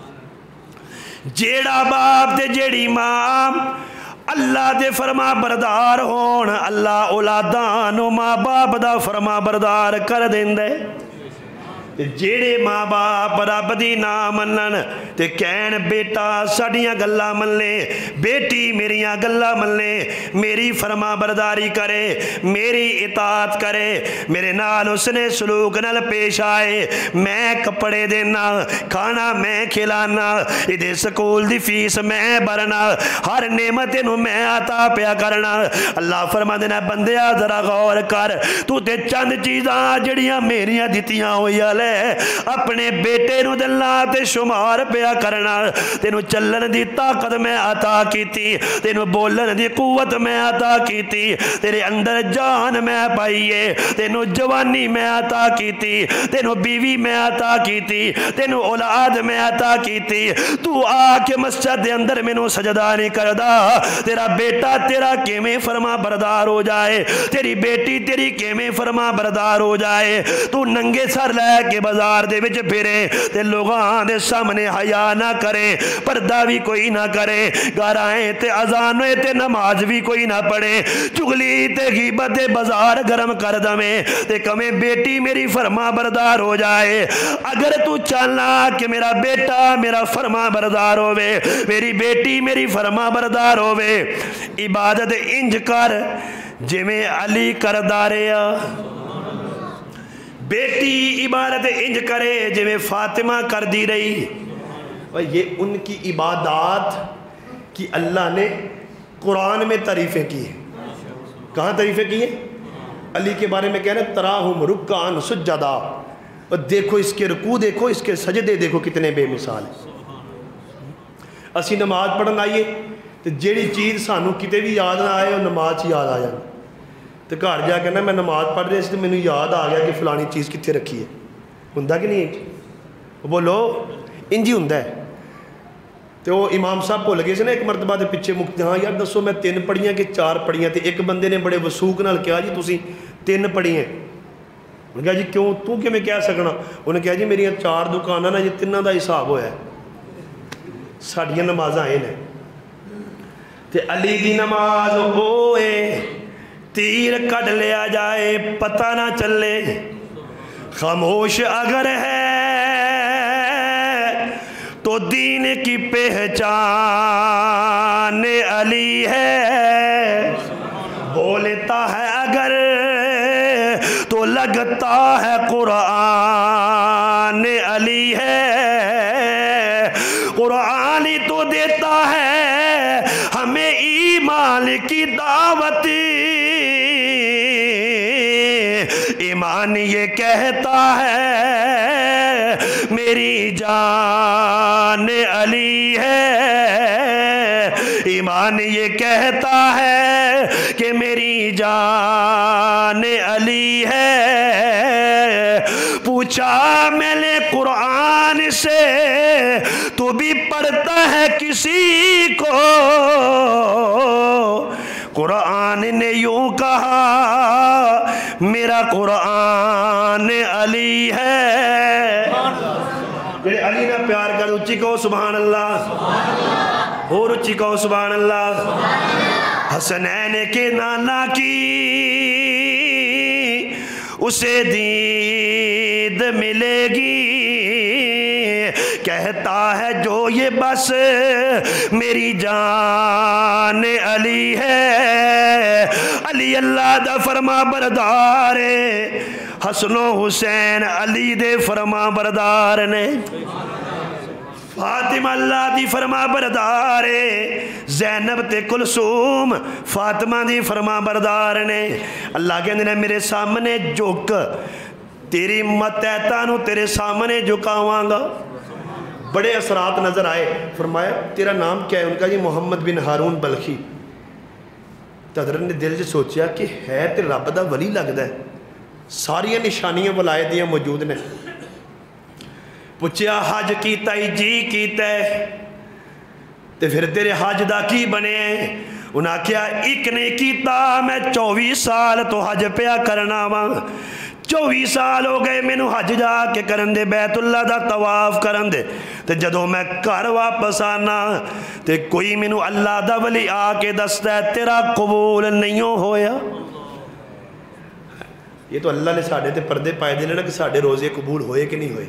جیڑا باپ تے جیڑی ماں اللہ دے فرما بردار ہون، اللہ اولادانو ماں باپ دا فرما بردار کر دیں دے۔ جیڑے ماں باپ رب دی نا منن تے کہن بیٹا ساڑیاں گلہ من لے، بیٹی میریاں گلہ من لے، میری فرما برداری کرے، میری اطاعت کرے، میرے نال اس نے سلوک نال پیش آئے، میں کپڑے دینا، کھانا میں کھلانا، ادھے سکول دی فیس میں بھرنا، ہر نعمت نو میں عطا پیا کرنا۔ اللہ فرما دینا بندیا ذرا غور کر، تو تے چند چیزاں جڑیاں میریاں دیتیاں ہوئی لے اپنے بیٹے نو دلنا تے شمار پیا کرنا۔ تینو چلن دی طاقت میں عطا کیتی، تینو بولن دی قوت میں عطا کیتی، تیرے اندر جان میں پائیے، تینو جوانی میں عطا کیتی، تینو بیوی میں عطا کیتی، تینو اولاد میں عطا کیتی۔ تو آ کے مسجد دے اندر میں نو سجدہ نہیں کردہ، تیرا بیٹا تیرا کیمیں فرما بردار ہو جائے، تیری بیٹی تیری کیمیں فرما بردار ہو جائے۔ تو ننگے سر لے کے بازار دے وچ پھرے تے لوگاں دے سامنے حیا نہ کرے، پردہ بھی کوئی نہ کرے، گھر آئے تے اذان ہوئے تے نماز بھی کوئی نہ پڑھے، چغلی تے غیبت بازار گرم کر دمیں تے کمیں بیٹی میری فرما بردار ہو جائے۔ اگر تو چاہنا کہ میرا بیٹا میرا فرما بردار ہوئے، میری بیٹی میری فرما بردار ہوئے، عبادت انج کر جے میں علی کرداریا، بیٹی عبادت انج کرے جے میں فاطمہ کر دی رہی۔ اور یہ ان کی عبادات کی اللہ نے قرآن میں تعریفیں کی ہیں۔ کہاں تعریفیں کی ہیں؟ علی کے بارے میں کہہ رہے تراہم رکعن سجدہ، اور دیکھو اس کے رکوع دیکھو، اس کے سجدے دیکھو کتنے بے مثال ہیں۔ اسی نماز پڑھن آئیے تو جیڑی چیز سانو کتے بھی یاد نہ آئے اور نماز یاد آ جائے، تو گھر جا کے نا میں نماز پڑھ رہی تو مینوں یاد آ گیا کہ فلانی چیز کتنے رکھی ہے، ہوندا کہ نہیں؟ بولو انجی ہوندا ہے۔ تو وہ امام صاحب بھول گئے سے نا ایک مرتبہ دے پیچھے مکتے، ہاں یار دسو میں تین پڑھیاں کہ چار پڑھیاں، تے ایک بندے نے بڑے وسوق نال کہا جی تسی تین پڑھی ہیں۔ انہوں نے کہا جی کیوں تو کہ میں کہہ سکنا؟ انہوں نے کہا جی میری چار دکانہ نا جی تینوں دا حساب ہویا ہے، ساڑیاں نمازاں آئے نے۔ تے علی دی نماز ہوئے تیر کٹ لیا جائے پتہ نہ چلے، خاموش اگر ہے تو دین کی پہچان علی ہے، بولتا ہے اگر تو لگتا ہے قرآن علی ہے، قرآن ہی تو دیتا ہے ہمیں ایمان کی دعوت، ایمان یہ کہتا ہے میری جان علی ہے، ایمان یہ کہتا ہے کہ میری جان علی ہے۔ پوچھا میں نے قرآن سے تو بھی پڑھتا ہے کسی کو، قرآن نے یوں کہا میرا قرآن علی ہے۔ جڑے علی نہ پیار کر اچھی کہو سبحان اللہ، اور اچھی کہو سبحان اللہ۔ حسنین کے نانا کی اسے دید ملے گی، کہتا ہے جو یہ بس میری جان علی ہے، علی اللہ دا فرما بردار ہے، حسن و حسین علی دے فرما بردار نے، فاطمہ اللہ دی فرما بردار ہے، زینب تے کلثوم فاطمہ دی فرما بردار نے۔ اللہ کہندے نے میرے سامنے جھک، تیری متحتانو تیرے سامنے جھکاواں گا۔ بڑے اثرات نظر آئے، فرمایا تیرا نام کیا ہے؟ ان کا جی محمد بن ہارون بلخی۔ تو حضرت نے دل سے سوچیا کہ ہے تے رب دا ولی لگدا ہے، ساری نشانیاں ولایتیاں موجود نے۔ پوچھیا حج کیتا ہی جی کیتا ہے تے پھر تیرے حج دا کی بنے؟ انہاں کیا ایک نے کیتا، میں چوبی سال تو حج پیا کرنا وا، چوبی سال ہو گئے مینوں حج جا کے کرن دے، بیت اللہ دا طواف کرن دے، تے جدوں میں گھر واپس آنا تے کوئی مینوں اللہ دا ولی آ کے دستا ہے تیرا قبول نہیں ہویا۔ یہ تو اللہ نے ساڑھے تے پردے پائے دینے نا کہ ساڑھے روزے قبول ہوئے کہ نہیں ہوئے۔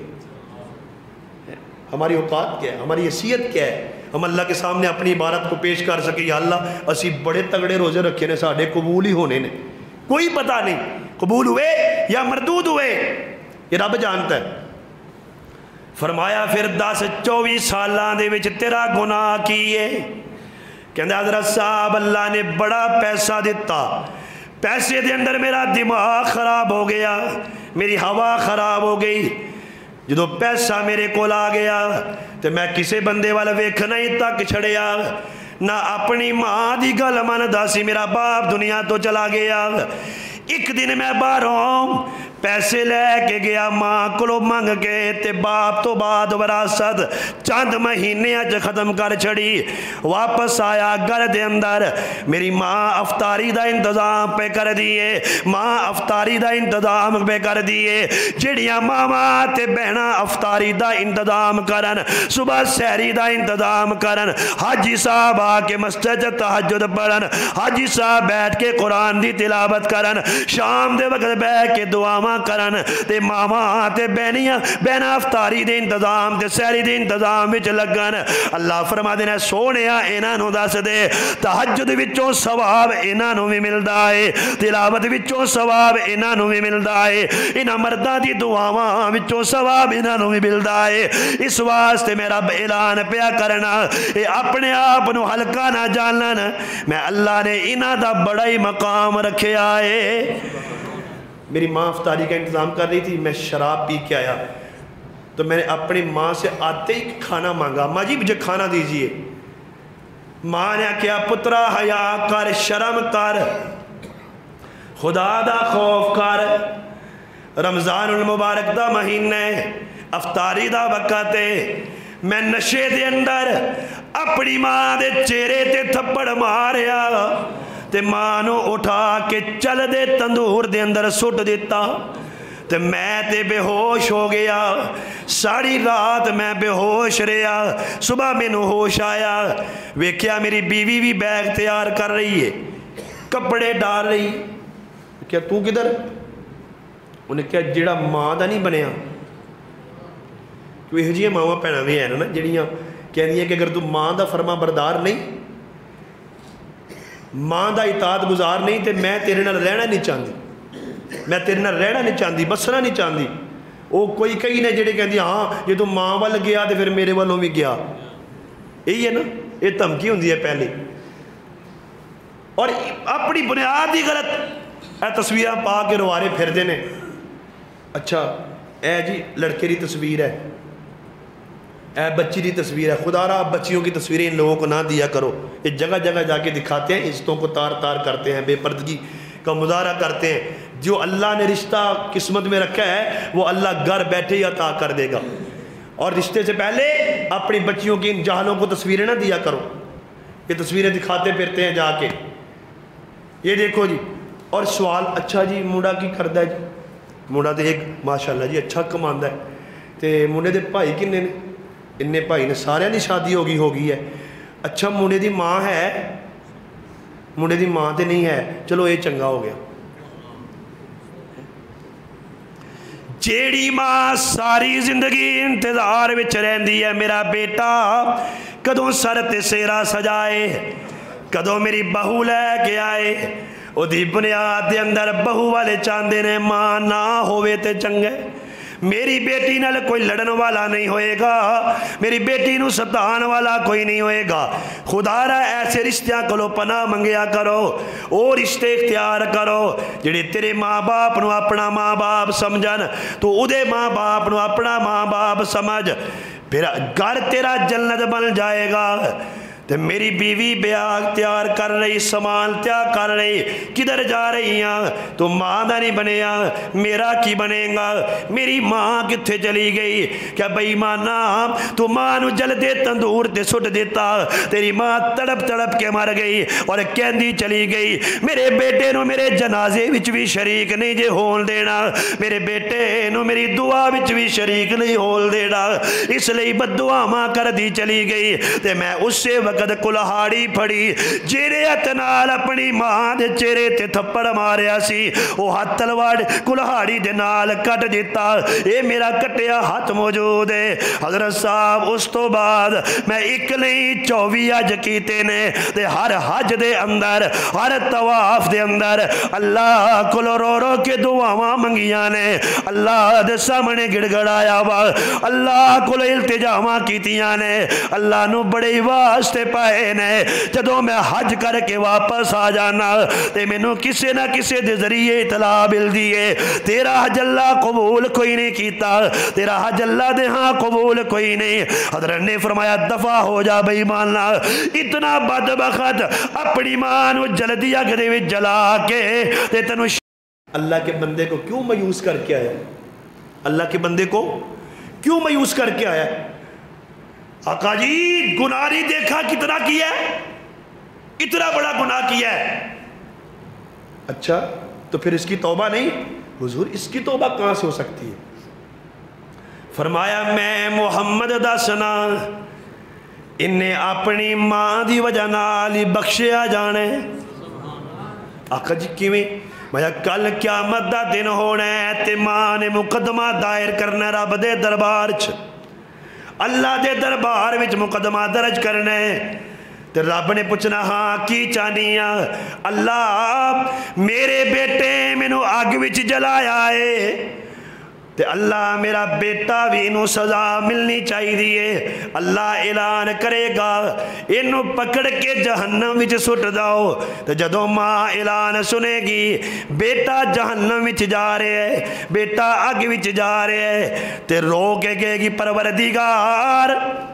ہماری اوقات کیا ہے، ہماری حیثیت کیا ہے، ہم اللہ کے سامنے اپنی عبارت کو پیش کر سکے یا اللہ اسی بڑے تگڑے روزے رکھے نے، ساڑھے قبول ہی ہونے نے، کوئی پتہ نہیں قبول ہوئے یا مردود ہوئے، یہ رب جانتا ہے۔ فرمایا پھر دس چوبی سالاں دے وچ تیرا گناہ کیے؟ کہندے حضرت صاحب اللہ نے بڑا پیسہ دیتا، پیسے دے اندر میرا دماغ خراب ہو گیا، میری ہوا خراب ہو گئی، جدو پیسہ میرے کو آ گیا تو میں کسے بندے والا ویکھنا ہی تک چھڑیا، نہ اپنی ماں دی گل مندا سی، میرا باپ دنیا تو چلا گیا۔ ایک دن میں باہروں پیسے لے کے گیا ماں کو منگ کے، تے باپ تو بعد وراثت چند مہینے اج ختم کر چھڑی، واپس آیا گھر دے اندر، میری ماں افطاری دا انتظام پہ کر دیئے، ماں افطاری دا انتظام پہ کر دیئے، جڑیاں ماما تے بہنا افطاری دا انتظام کرن، صبح سحری دا انتظام کرن، حاجی صاحب آ کے مسجد تہجد پڑھن، حاجی صاحب بیٹھ کے قرآن دی تلاوت کرن، شام دے وقت بیٹھ کے دعاواں کرن، تے ماما تے بہنیاں بہنا افطاری دے انتظام تے سحری دے انتظام وچ لگن۔ اللہ فرما دینا سونیا انہاں نوں دس دے تہجد وچوں ثواب انہاں نوں وی ملدا ہے، تلاوت وچوں ثواب انہاں نوں وی ملدا ہے، انہاں مرداں دی دعاواں وچوں ثواب انہاں نوں وی ملدا ہے۔ اس واسطے میں رب اعلان پیا کرنا، اے اپنے آپ نوں ہلکا نہ جانن، میں اللہ نے انہاں دا بڑا ہی مقام رکھیا ہے۔ میری ماں افطاری کا انتظام کر رہی تھی، میں شراب پی کے آیا تو میں نے اپنی ماں سے آتے ہی کھانا مانگا، ماں جی مجھے کھانا دیجئے۔ ماں نے کیا پترا حیا کر، شرم کر، خدا دا خوف کر، رمضان المبارک دا مہینے افطاری دا وقت ہے، میں نشے دے اندر اپنی ماں دے چہرے تے تھپڑ ماریا تے ماں نو اٹھا کے چل دے تندور دے اندر سٹ دیتا تے میں تے بے ہوش ہو گیا، ساری رات میں بے ہوش رہا، صبح میں نو ہوش آیا، ویکھیا میری بیوی بھی بیگ تیار کر رہی ہے، کپڑے ڈال رہی، کیا تو کدھر؟ انہیں کیا جڑا ماں دا نہیں بنیا؟ کوئی ہجیے ماں پہنا بھی ہے نا جڑیاں کہہ دیا کہ اگر تو ماں دا فرما بردار نہیں، ماں دا اطاعت گزار نہیں تے میں تیرے نال رہنا نہیں چاہتی، میں تیرے نال رہنا نہیں چاہتی، بسنا نہیں چاہتی۔ وہ کوئی کئی نے جڑے کہہ دیا ہاں یہ تو ماں وال گیا تے پھر میرے والوں بھی گیا، یہی ہے نا، یہ دھمکی ہوندی ہے پہلے، اور اپنی بنیاد ہی غلط۔ اے تصویریں پا کے روارے پھر دینے، اچھا اے جی لڑکے کی تصویر ہے، اے بچی کی تصویر ہے، خدا رہا بچیوں کی تصویریں ان لوگوں کو نہ دیا کرو، یہ جگہ جگہ جا کے دکھاتے ہیں، عزتوں کو تار تار کرتے ہیں، بے پردگی کا مظاہرہ کرتے ہیں۔ جو اللہ نے رشتہ قسمت میں رکھا ہے وہ اللہ گھر بیٹھے ہی عطا کر دے گا، اور رشتے سے پہلے اپنی بچیوں کی ان جہلوں کو تصویریں نہ دیا کرو، یہ تصویریں دکھاتے پھرتے ہیں جا کے، یہ دیکھو جی۔ اور سوال اچھا جی منڈا کی کردہ ہے جی؟ منڈا تو ایک ماشاءاللہ جی اچھا کماندہ ہے، تے منڈے دے بھائی کنے نے؟ انہیں بھائی نے سارے دی شادی ہوگی ہوگی ہے، اچھا منڈے دی ماں ہے؟ منڈے دی ماں تے نہیں ہے، چلو یہ چنگا ہو گیا۔ جیڑی ماں ساری زندگی انتظار وچ رہندی ہے میرا بیٹا کدوں سر تے سیرا سجائے، کدوں میری بہو لے کے آئے، او دی بنیاد دے اندر بہو والے چاندے نے ماں نہ ہوئے تے چنگے، میری بیٹی نال کوئی لڑن والا نہیں ہوئے گا، میری بیٹی نو ستان والا کوئی نہیں ہوئے گا۔ خدا را ایسے رشتیاں کلو پناہ منگیا کرو، اور رشتے اختیار کرو جڑے تیرے ماں باپ نو اپنا ماں باپ سمجھن، تو ادھے ماں باپ نو اپنا ماں باپ سمجھ، پھر گھر تیرا جنت بن جائے گا۔ تو میری بیوی بیاگ تیار کر رہی، سامان تیار کر رہی، کدھر جا رہی ہیں؟ تو ماں دا نہیں بنے گا، میرا کی بنے گا؟ میری ماں کتھے چلی گئی؟ کیا بھئی مانا تو ماں نو جل دے تندور تے سٹ دیتا، تیری ماں تڑپ تڑپ کے مر گئی اور کہندی چلی گئی میرے بیٹے نو میرے جنازے وچ بھی شریک نہیں جے ہون دینا، میرے بیٹے نو میری دعا وچ بھی شریک نہیں ہون دینا، اس لئے بد دعا ماں کر دی چلی گئی۔ تے میں اس سے وقت کلہاڑی پھڑی جیرے اتنال اپنی ماں دے چہرے تے تھپڑ ماریا سی، وہ ہاتھ تلوار کلہاڑی دے نال کٹ دیتا، اے میرا کٹیا ہاتھ موجود ہے۔ حضرت صاحب اس تو بعد میں ایک نہیں چوبی حج کیتے نے، تے ہر حج دے اندر ہر طواف دے اندر اللہ کلو رو رو کے دعاواں منگیاں نے، اللہ دے سامنے گڑ گڑایا وا، اللہ کلو التجاواں کیتیاں نے، اللہ نو بڑے واسطے پائے نے۔ جدوں میں حج کر کے واپس آ جانا تے میں نو کسے نہ کسے دے ذریعے اطلاع مل دیئے تیرا حج اللہ قبول کوئی نہیں کیتا، تیرا حج اللہ دے ہاں قبول کوئی نہیں۔ حضرت نے فرمایا دفع ہو جا بے ایمانا، اتنا بدبخت اپنی ماں نو جلدی اگ دے وچ جلا کے تے تینو اللہ کے بندے کو کیوں مایوس کر کے آیا؟ اللہ کے بندے کو کیوں مایوس کر کے آیا؟ آقا جی گناہ نہیں دیکھا کتنا کیا ہے، اتنا بڑا گناہ کیا ہے، اچھا تو پھر اس کی توبہ نہیں؟ حضور اس کی توبہ کہاں سے ہو سکتی ہے؟ فرمایا میں محمد دا سنا انہیں اپنی ماں دی وجہ نال بخشیا جانے۔ آقا جی کیویں؟ میں کل قیامت دا دن ہونا ہے تے ماں نے مقدمہ دائر کرنا رب دے دربار چ، اللہ دے دربار وچ مقدمہ درج کرنے، تے رب نے پوچھنا ہاں کی چاہنیاں؟ اللہ میرے بیٹے مینوں آگ وچ جلایا ہے، تے اللہ میرا بیٹا بھی انہوں سزا ملنی چاہی دیئے. اللہ اعلان کرے گا انہوں پکڑ کے جہنم وچ سٹ داؤ. تے جدوں ماں اعلان سنے گی بیٹا جہنم وچ جا رہے ہے، بیٹا اگ وچ جا رہے ہے، تے رو کے کہے گی پروردگار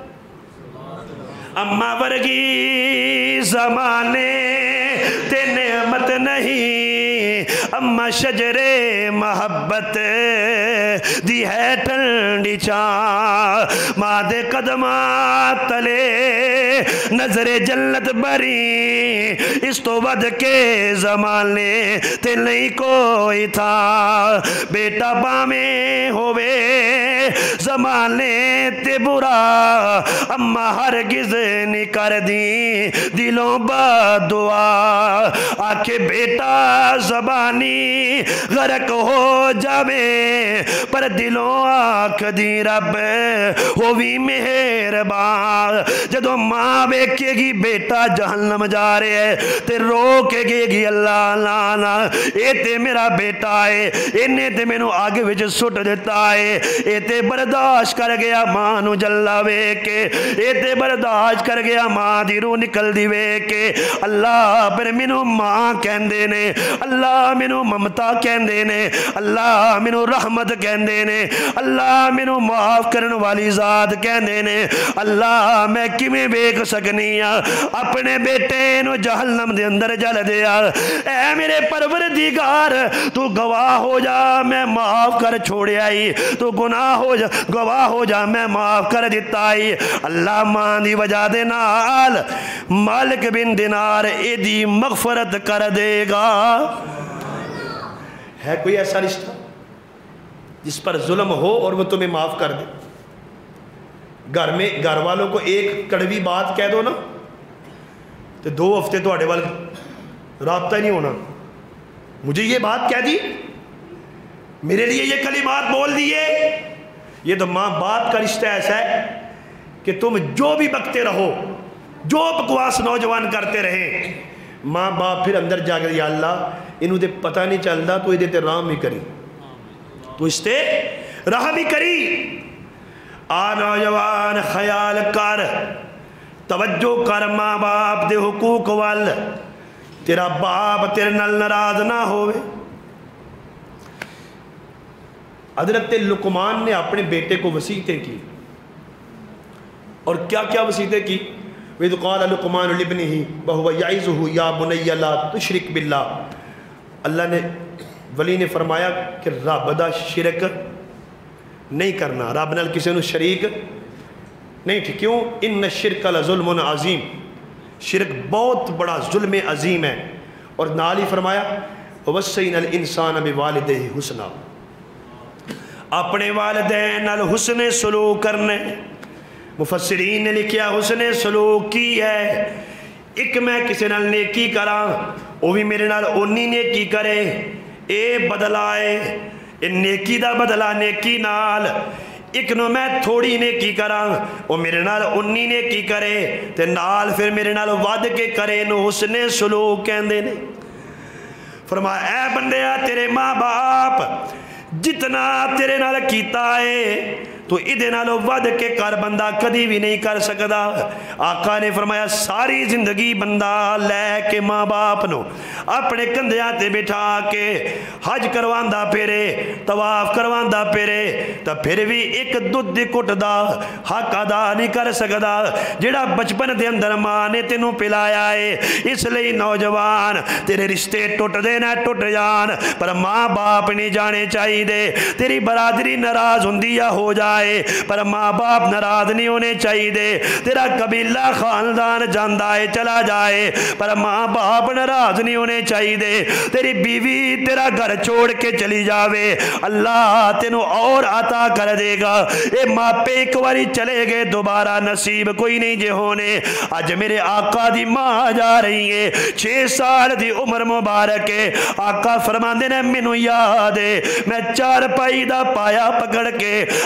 اماں ورگی زمانے تے نعمت نہیں، اماں شجرے محبت دی ہے ٹھنڈی چاں، ماں دے قدمات تلے نظر جنت بری، اس تو ود کے زمانے تے نہیں کوئی تھا. بیٹا باویں ہووے زمانے تے برا، اماں ہرگز نہیں کر دی دلوں بد دعا. آکھے بیٹا زبانی غرق ہو جاوے پر دلوں آکھ دی رب ہووی مہربان. جدو ماں بیکھے گی بیٹا جہنم جا رہے ہے تے رو کے گے گی اللہ لانا اے تے میرا بیٹا ہے، انہیں تے میں نو آگے وچ سٹ دیتا ہے، اے تے برداشت کر گیا ماں نو جلا وے کے، اے تے برداشت کر گیا ماں دی روح نکل دی وے کے. اللہ پر مینو ماں کہندے نے، اللہ مینو ممتا کہندے نے، اللہ مینو رحمت کہندے نے، اللہ مینو معاف کرن والی ذات کہندے نے. اللہ میں کیویں ویکھ سکنی ہاں اپنے بیٹے نو جہنم دے اندر جل دیا. اے میرے پروردگار تو گواہ ہو جا میں معاف کر چھوڑیا ہی، تو گناہ ہو جا گواہ ہو جا میں معاف کر دیتا ہی. اللہ ماں دی وجہ دے نال مالک بن دینار اے دی مغفرت کر دے گا. ہے کوئی ایسا رشتہ جس پر ظلم ہو اور وہ تمہیں معاف کر دے؟ گھر میں گھر والوں کو ایک کڑوی بات کہہ دو نا تو دو ہفتے تو آڑے وال رابطہ ہی نہیں ہونا. مجھے یہ بات کہہ دی، میرے لیے یہ کلمات بول دیے. یہ تو ماں باپ کا رشتہ ایسا ہے کہ تم جو بھی بکتے رہو، جو بکواس نوجوان کرتے رہے، ماں باپ پھر اندر جا کر یا اللہ انہوں دے پتہ نہیں چلتا تو یہ دیتے راہ بھی کری، تو اس تے راہ بھی کری. آ نوجوان خیال کر، توجہ کر ماں باپ دے حقوق وال. تیرا باپ تیرے نال ناراض نہ ہوئے. حضرت لقمان نے اپنے بیٹے کو وصیتیں کی، اور کیا کیا وصیتیں کی؟ وَإِذْ قَالَ لُقْمَانُ لِابْنِهِ وَهُوَ يَعِظُهُ يَا بُنَيَّ لَا تُشْرِكْ بِاللَّهِ. اللہ نے ولی نے فرمایا کہ رب دا شرک نہیں کرنا، رب نال کسی نو شریک نہیں تھی. کیوں؟ ان الشرک لظلم عظیم، شرک بہت بڑا ظلم عظیم ہے. اور نال ہی فرمایا وَوَصَّيْنَا الْإِنسَانَ بِوَالِدَيْهِ حُسْنًا، اپنے والدین نال حسن سلوک کرنے. مفسرین نے لکھیا حسن سلوک کی ہے ایک میں کسی نال نیکی کراں وہ بھی میرے نال اونی نیکی کرے، اے بدلائے اے نیکی دا بدلا نیکی نال. ایک نو میں تھوڑی نیکی کراں وہ میرے نال اونی نیکی کرے تے نال پھر میرے نال ود کے کرے نو حسن سلوک کہندے نے. فرمایا اے بندیا تیرے ماں باپ جتنا تیرے نال کیتا ہے تو ادھے نالو ود کے کر بندہ کدی بھی نہیں کر سکدا. آقا نے فرمایا ساری زندگی بندہ لے کے ماں باپ نو اپنے کندھیاں تے بٹھا کے حج کرواندہ پھرے، طواف کرواندہ پھرے، تو پھر بھی ایک دودھ دی کٹ دا حق ادا نہیں کر سکدا جڑا بچپن دے اندر ماں نے تینوں پلایا ہے. اس لئی نوجوان تیرے رشتے ٹوٹ دے نہ ٹوٹ جان پر ماں باپ نہیں جانے چاہیے دے. تیری برادری ناراض ہوندیا ہو جائے پر ماں باپ ناراض نہیں ہونے چاہیے دے. تیرا قبیلہ خاندان جاندہ ہے چلا جائے پر ماں باپ ناراض نہیں ہونے چاہیے دے. تیری بیوی تیرا گھر چھوڑ کے چلی جاوے اللہ تینوں اور عطا کر دے گا. اے ماں پہ ایک واری چلے گئے دوبارہ نصیب کوئی نہیں جے ہونے. آج میرے آقا دی ماں جا رہی ہے چھ سال دی عمر مبارک ہے. آقا فرماندے نے مینوں یاد ہے میں چار پائی دا پایا پکڑ کے اپنی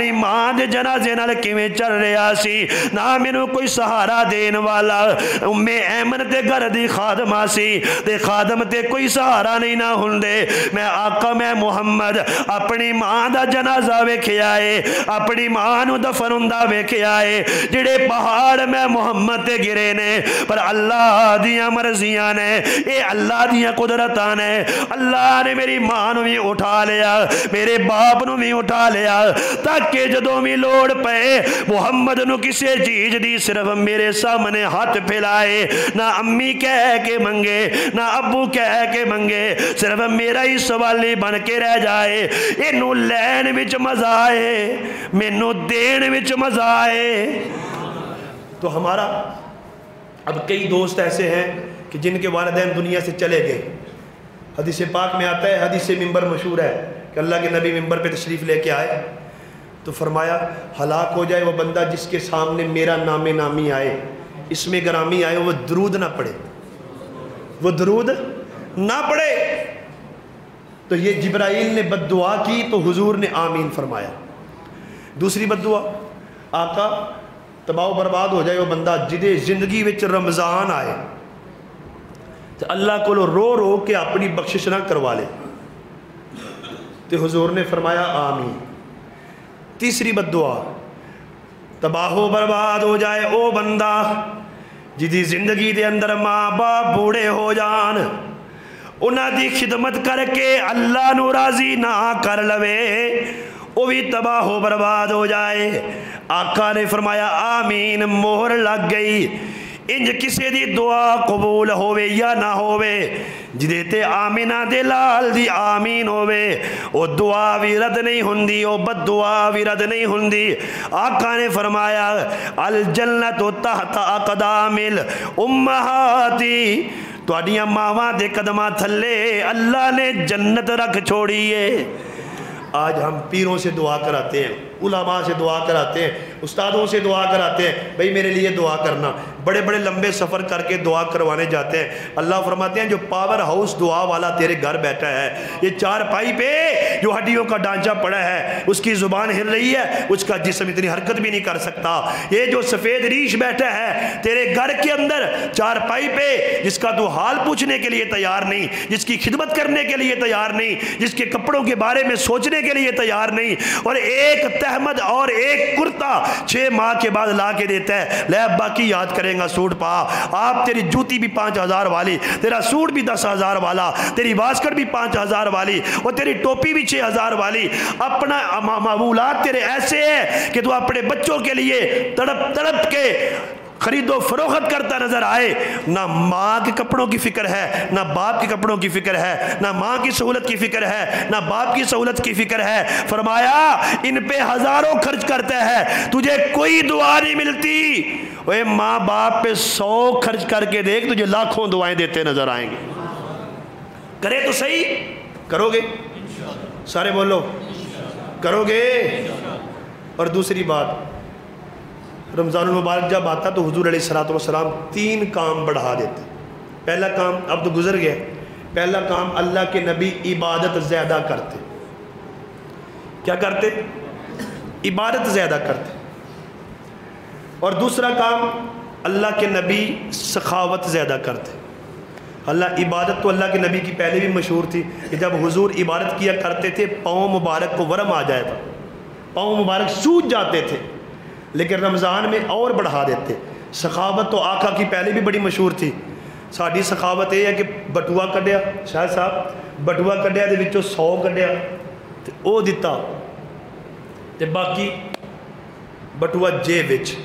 اپنی ماں دے جنازے نال کیویں چل رہا سی، نہ مینوں کوئی سہارا دین والا، ام ایمن تے گھر دی خادمہ سی تے خادم تے کوئی سہارا نہیں نہ ہوندے، میں آقا میں محمد اپنی ماں دا جنازہ ویکھیا اے، اپنی ماں نو دفن ہوندا ویکھیا اے، جڑے پہاڑ میں محمد تے گرے نے پر اللہ دیاں مرضیاں نے، اے اللہ دیاں قدرتاں نے، اللہ نے میری ماں نو بھی اٹھا لیا، میرے باپ نو بھی اٹھا لیا، تاکہ جدوں بھی لوڑ پے محمد نو کسے چیز دی صرف میرے سامنے ہاتھ پھیلائے، نہ امی کہہ کے منگے نہ ابو کہہ کے منگے، صرف میرا ہی سوالی بن کے رہ جائے، اینو لین وچ مزہ آئے، مینو دین وچ مزہ آئے۔ تو ہمارا اب کئی دوست ایسے ہیں کہ جن کے والدین دنیا سے چلے گئے، حدیث پاک میں آتا ہے، حدیث ممبر مشہور ہے کہ اللہ کے نبی ممبر پہ تشریف لے کے آئے تو فرمایا ہلاک ہو جائے وہ بندہ جس کے سامنے میرا نام نامی آئے، اس میں گرامی آئے، وہ درود نہ پڑھے، وہ درود نہ پڑھے۔ تو یہ جبرائیل نے بد دعا کی تو حضور نے آمین فرمایا۔ دوسری بد دعا، آقا تباہ و برباد ہو جائے وہ بندہ جدے زندگی وچ رمضان آئے تو اللہ کو رو رو کے اپنی بخشش نہ کروا لے، تو حضور نے فرمایا آمین۔ تیسری بد دعا، تباہ و برباد ہو جائے او بندہ جدی زندگی دے اندر ماں باپ بوڑھے ہو جان، انہاں دی خدمت کر کے اللہ نو راضی نہ کر لوے، وہ بھی تباہ و برباد ہو جائے۔ آقا نے فرمایا آمین، مہر لگ گئی۔ انج کسی دی دعا قبول ہوئے یا نہ ہوئے، جدے تے آمینہ دے لال دی آمین ہوئے، وہ دعا بھی رد نہیں ہوندی، وہ بد دعا بھی رد نہیں ہوندی۔ آقا نے فرمایا الجنت تحت اقدام الامہاتی، تو اڈیاں ماواں دے قدمہ تھلے اللہ نے جنت رکھ چھوڑیے۔ آج ہم پیروں سے دعا کراتے ہیں، علماء سے دعا کراتے ہیں، استادوں سے دعا کراتے ہیں، بھئی میرے لیے دعا کرنا، بڑے بڑے لمبے سفر کر کے دعا کروانے جاتے ہیں۔ اللہ فرماتے ہیں جو پاور ہاؤس دعا والا تیرے گھر بیٹھا ہے، یہ چار پائی پہ جو ہڈیوں کا ڈھانچہ پڑا ہے، اس کی زبان ہل رہی ہے، اس کا جسم اتنی حرکت بھی نہیں کر سکتا، یہ جو سفید ریش بیٹھا ہے تیرے گھر کے اندر چار پائی پہ، جس کا تو حال پوچھنے کے لیے تیار نہیں، جس کی خدمت کرنے کے لیے تیار نہیں، جس کے کپڑوں کے بارے میں سوچنے کے لیے تیار نہیں، اور ایک تحمد اور ایک کرتا چھ ماہ کے بعد لا کے دیتا ہے، لے ابا کی یاد کریں گا سوٹ پا، آپ تیری جوتی بھی پانچ ہزار والی، تیرا سوٹ بھی دس ہزار والا، تیری واسکٹ بھی پانچ ہزار والی، اور تیری ٹوپی بھی چھ ہزار والی، اپنا معمولات تیرے ایسے ہیں کہ تو اپنے بچوں کے لیے تڑپ تڑپ کے خرید و فروخت کرتا نظر آئے، نہ ماں کے کپڑوں کی فکر ہے، نہ باپ کے کپڑوں کی فکر ہے، نہ ماں کی سہولت کی فکر ہے، نہ باپ کی سہولت کی فکر ہے۔ فرمایا ان پہ ہزاروں خرچ کرتا ہے، تجھے کوئی دعا نہیں ملتی، اے ماں باپ پہ سو خرچ کر کے دیکھ، تجھے لاکھوں دعائیں دیتے نظر آئیں گے۔ کرے تو صحیح، کرو گے؟ سارے بولو کرو گے؟ اور دوسری بات، رمضان المبارک جب آتا تو حضور علیہ الصلوۃ والسلام تین کام بڑھا دیتے۔ پہلا کام اب تو گزر گیا، پہلا کام اللہ کے نبی عبادت زیادہ کرتے۔ کیا کرتے؟ عبادت زیادہ کرتے۔ اور دوسرا کام اللہ کے نبی سخاوت زیادہ کرتے۔ اللہ عبادت تو اللہ کے نبی کی پہلے بھی مشہور تھی کہ جب حضور عبادت کیا کرتے تھے پاؤں مبارک کو ورم آ جایا تھا، پاؤں مبارک سوج جاتے تھے، لیکن رمضان میں اور بڑھا دیتے۔ سخاوت تو آقا کی پہلے بھی بڑی مشہور تھی، ساڑھی سخاوت یہ ہے کہ بٹوا کڈیا، شاہ صاحب بٹوا کڈیا دے وچوں سو کڈیا تے او دیتا تے باقی بٹوا جیب وچ۔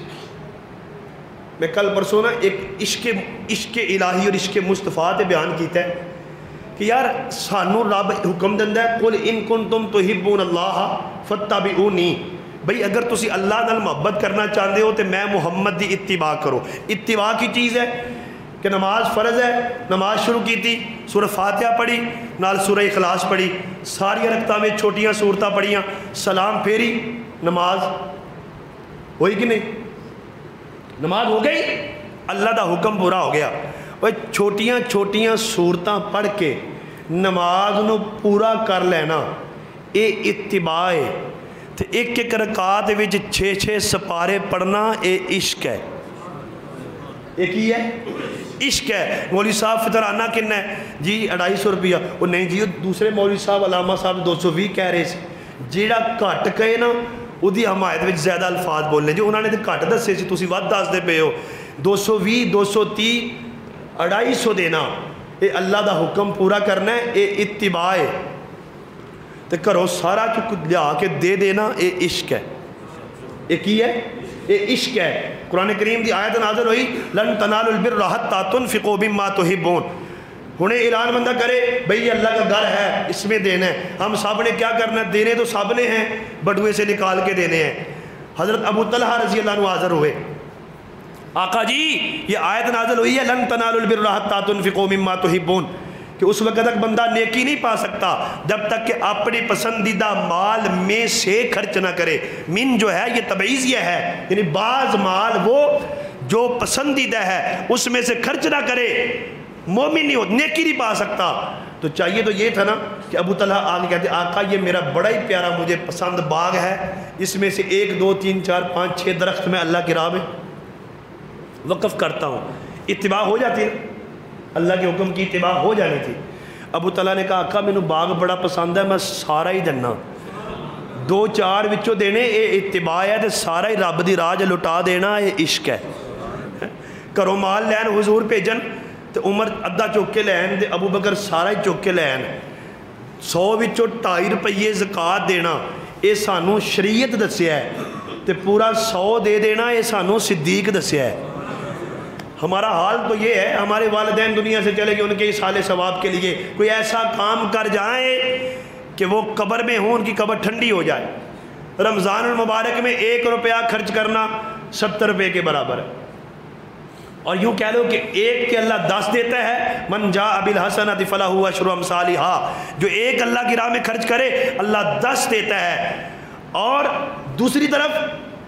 میں کل پرسوں نا ایک عشق عشق الہی اور عشق مصطفیٰ تے بیان کیتا ہے کہ یار سانو رب حکم دیندا ہے قل ان کنتم تحبون اللہ فاتبعونی، بھئی اگر تسی اللہ نال محبت کرنا چاہتے ہو تو میں محمد دی اتباع کرو۔ اتباع کی چیز ہے کہ نماز فرض ہے، نماز شروع کی تھی، سورہ فاتحہ پڑھی، نال سورہ اخلاص پڑھی، ساری رکعتاں میں چھوٹیاں سورتاں پڑھیاں، سلام پھیری، نماز ہوئی کہ نہیں؟ نماز ہو گئی، اللہ دا حکم پورا ہو گیا۔ وہ چھوٹیاں چھوٹیاں سورتاں پڑھ کے نماز نو پورا کر لینا، اے اتباع ہے۔ تو ایک ایک رکعت وچ چھ چھ سپارے پڑھنا اے عشق ہے. ایک ہی ہے عشق ہے. مولوی صاحب فطرانہ کن ہے جی اڑائی سو روپیہ. وہ نہیں جی دوسرے مولوی صاحب علامہ صاحب دو سو بھی کہہ رہے سے. جیڑا گھٹ کہے نا وہ دی حمایت وچ زیادہ الفاظ بولنے جو انہوں نے تو گھٹ دسے سی تسی ود دس دے پے ہو. دو سو بھی دو سو تی اڑائی سو دینا اے اللہ دا حکم پورا کرنا ہے. اے اتباع ہے. تو کرو سارا چک لیا کے دے دینا اے عشق ہے. ایک ہی ہے اے عشق ہے. قرآن کریم دی آیت نازل ہوئی لن تنالوا البر حتی تنفقوا مما تحبون. انہیں اعلان بندہ کرے بھئی اللہ کا گھر ہے اس میں دینا ہے. ہم سب نے کیا کرنا ہے دینے تو سب نے ہیں بٹوے سے نکال کے دینے ہیں. حضرت ابو طلحہ رضی اللہ عنہ حاضر ہوئے آقا جی یہ آیت نازل ہوئی ہے لن تنالوا البر حتی تنفقوا مما تحبون کہ اس وقت تک بندہ نیکی نہیں پا سکتا جب تک کہ اپنی پسندیدہ مال میں سے خرچ نہ کرے. من جو ہے یہ تبعیضیہ ہے یعنی بعض مال وہ جو پسندیدہ ہے اس میں سے خرچ نہ کرے مومن نہیں ہو نیکی نہیں پا سکتا. تو چاہیے تو یہ تھا نا کہ ابو طلحہ آگے کہتے آقا یہ میرا بڑا ہی پیارا مجھے پسند باغ ہے اس میں سے ایک دو تین چار پانچ چھ درخت میں اللہ کی راہ میں وقف کرتا ہوں. اتباع ہو جاتی ہے اللہ کے حکم کی اتباع ہو جانی تھی. ابو طلحہ نے کہا آقا مینوں باغ بڑا پسند ہے میں سارا ہی دینا. دو چار وچوں دینے اے اتباع ہے تے سارا ہی رب دی راہ لٹا دینا اے عشق ہے. کرو مال لین حضور بھیجن تے عمر ادھا چوک کے لین تے ابو بکر سارا ہی چوک کے لین. سو وچوں ٹائی روپیے زکوٰۃ دینا اے سانوں شریعت دسیا ہے تے پورا سو دے دینا اے سانوں صدیق دسیا ہے. ہمارا حال تو یہ ہے ہمارے والدین دنیا سے چلے گئے ان کے اصحال ثواب کے لیے کوئی ایسا کام کر جائیں کہ وہ قبر میں ہوں ان کی قبر ٹھنڈی ہو جائے. رمضان المبارک میں ایک روپیہ خرچ کرنا ستر روپے کے برابر ہے. اور یوں کہہ لو کہ ایک کے اللہ دس دیتا ہے من جاء بالحسنۃ فلہ عشر امثالھا. جو ایک اللہ کی راہ میں خرچ کرے اللہ دس دیتا ہے. اور دوسری طرف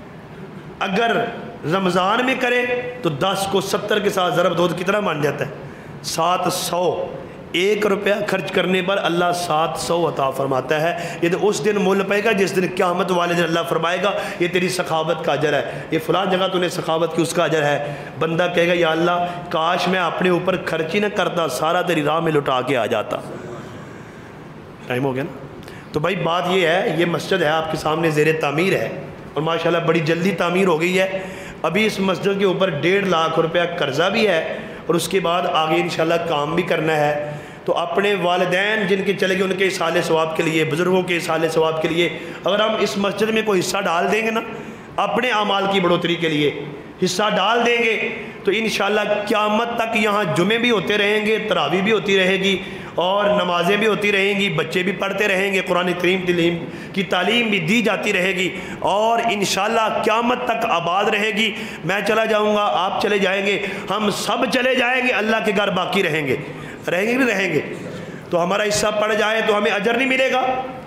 اگر رمضان میں کرے تو دس کو ستر کے ساتھ ضرب دو تو کتنا مان جاتا ہے سات سو. ایک روپیہ خرچ کرنے پر اللہ سات سو عطا فرماتا ہے. یہ تو اس دن مول پائے گا جس دن قیامت والے دن اللہ فرمائے گا یہ تیری سخاوت کا اجر ہے یہ فلاں جگہ تو نے سخاوت کی اس کا اجر ہے. بندہ کہے گا یا اللہ کاش میں اپنے اوپر خرچ ہی نہ کرتا سارا تیری راہ میں لٹا کے آ جاتا. ٹائم ہو گیا نا. تو بھائی بات یہ ہے یہ مسجد ہے آپ کے سامنے زیر تعمیر ہے اور ماشاءاللہ بڑی جلدی تعمیر ہو گئی ہے. ابھی اس مسجد کے اوپر ڈیڑھ لاکھ روپیہ قرضہ بھی ہے اور اس کے بعد آگے انشاءاللہ کام بھی کرنا ہے. تو اپنے والدین جن کے چلے گئے ان کے اصحال ثواب کے لیے بزرگوں کے اصحال ثواب کے لیے اگر ہم اس مسجد میں کوئی حصہ ڈال دیں گے نا اپنے اعمال کی بڑھوتری کے لیے حصہ ڈال دیں گے تو انشاءاللہ قیامت تک یہاں جمعے بھی ہوتے رہیں گے تراویح بھی ہوتی رہے گی اور نمازیں بھی ہوتی رہیں گی بچے بھی پڑھتے رہیں گے قرآن کریم تعلیم کی تعلیم بھی دی جاتی رہے گی اور انشاءاللہ قیامت تک آباد رہے گی. میں چلا جاؤں گا آپ چلے جائیں گے ہم سب چلے جائیں گے اللہ کے گھر باقی رہیں گے رہیں گے بھی رہیں گے. تو ہمارا حصہ پڑ جائے تو ہمیں اجر نہیں ملے گا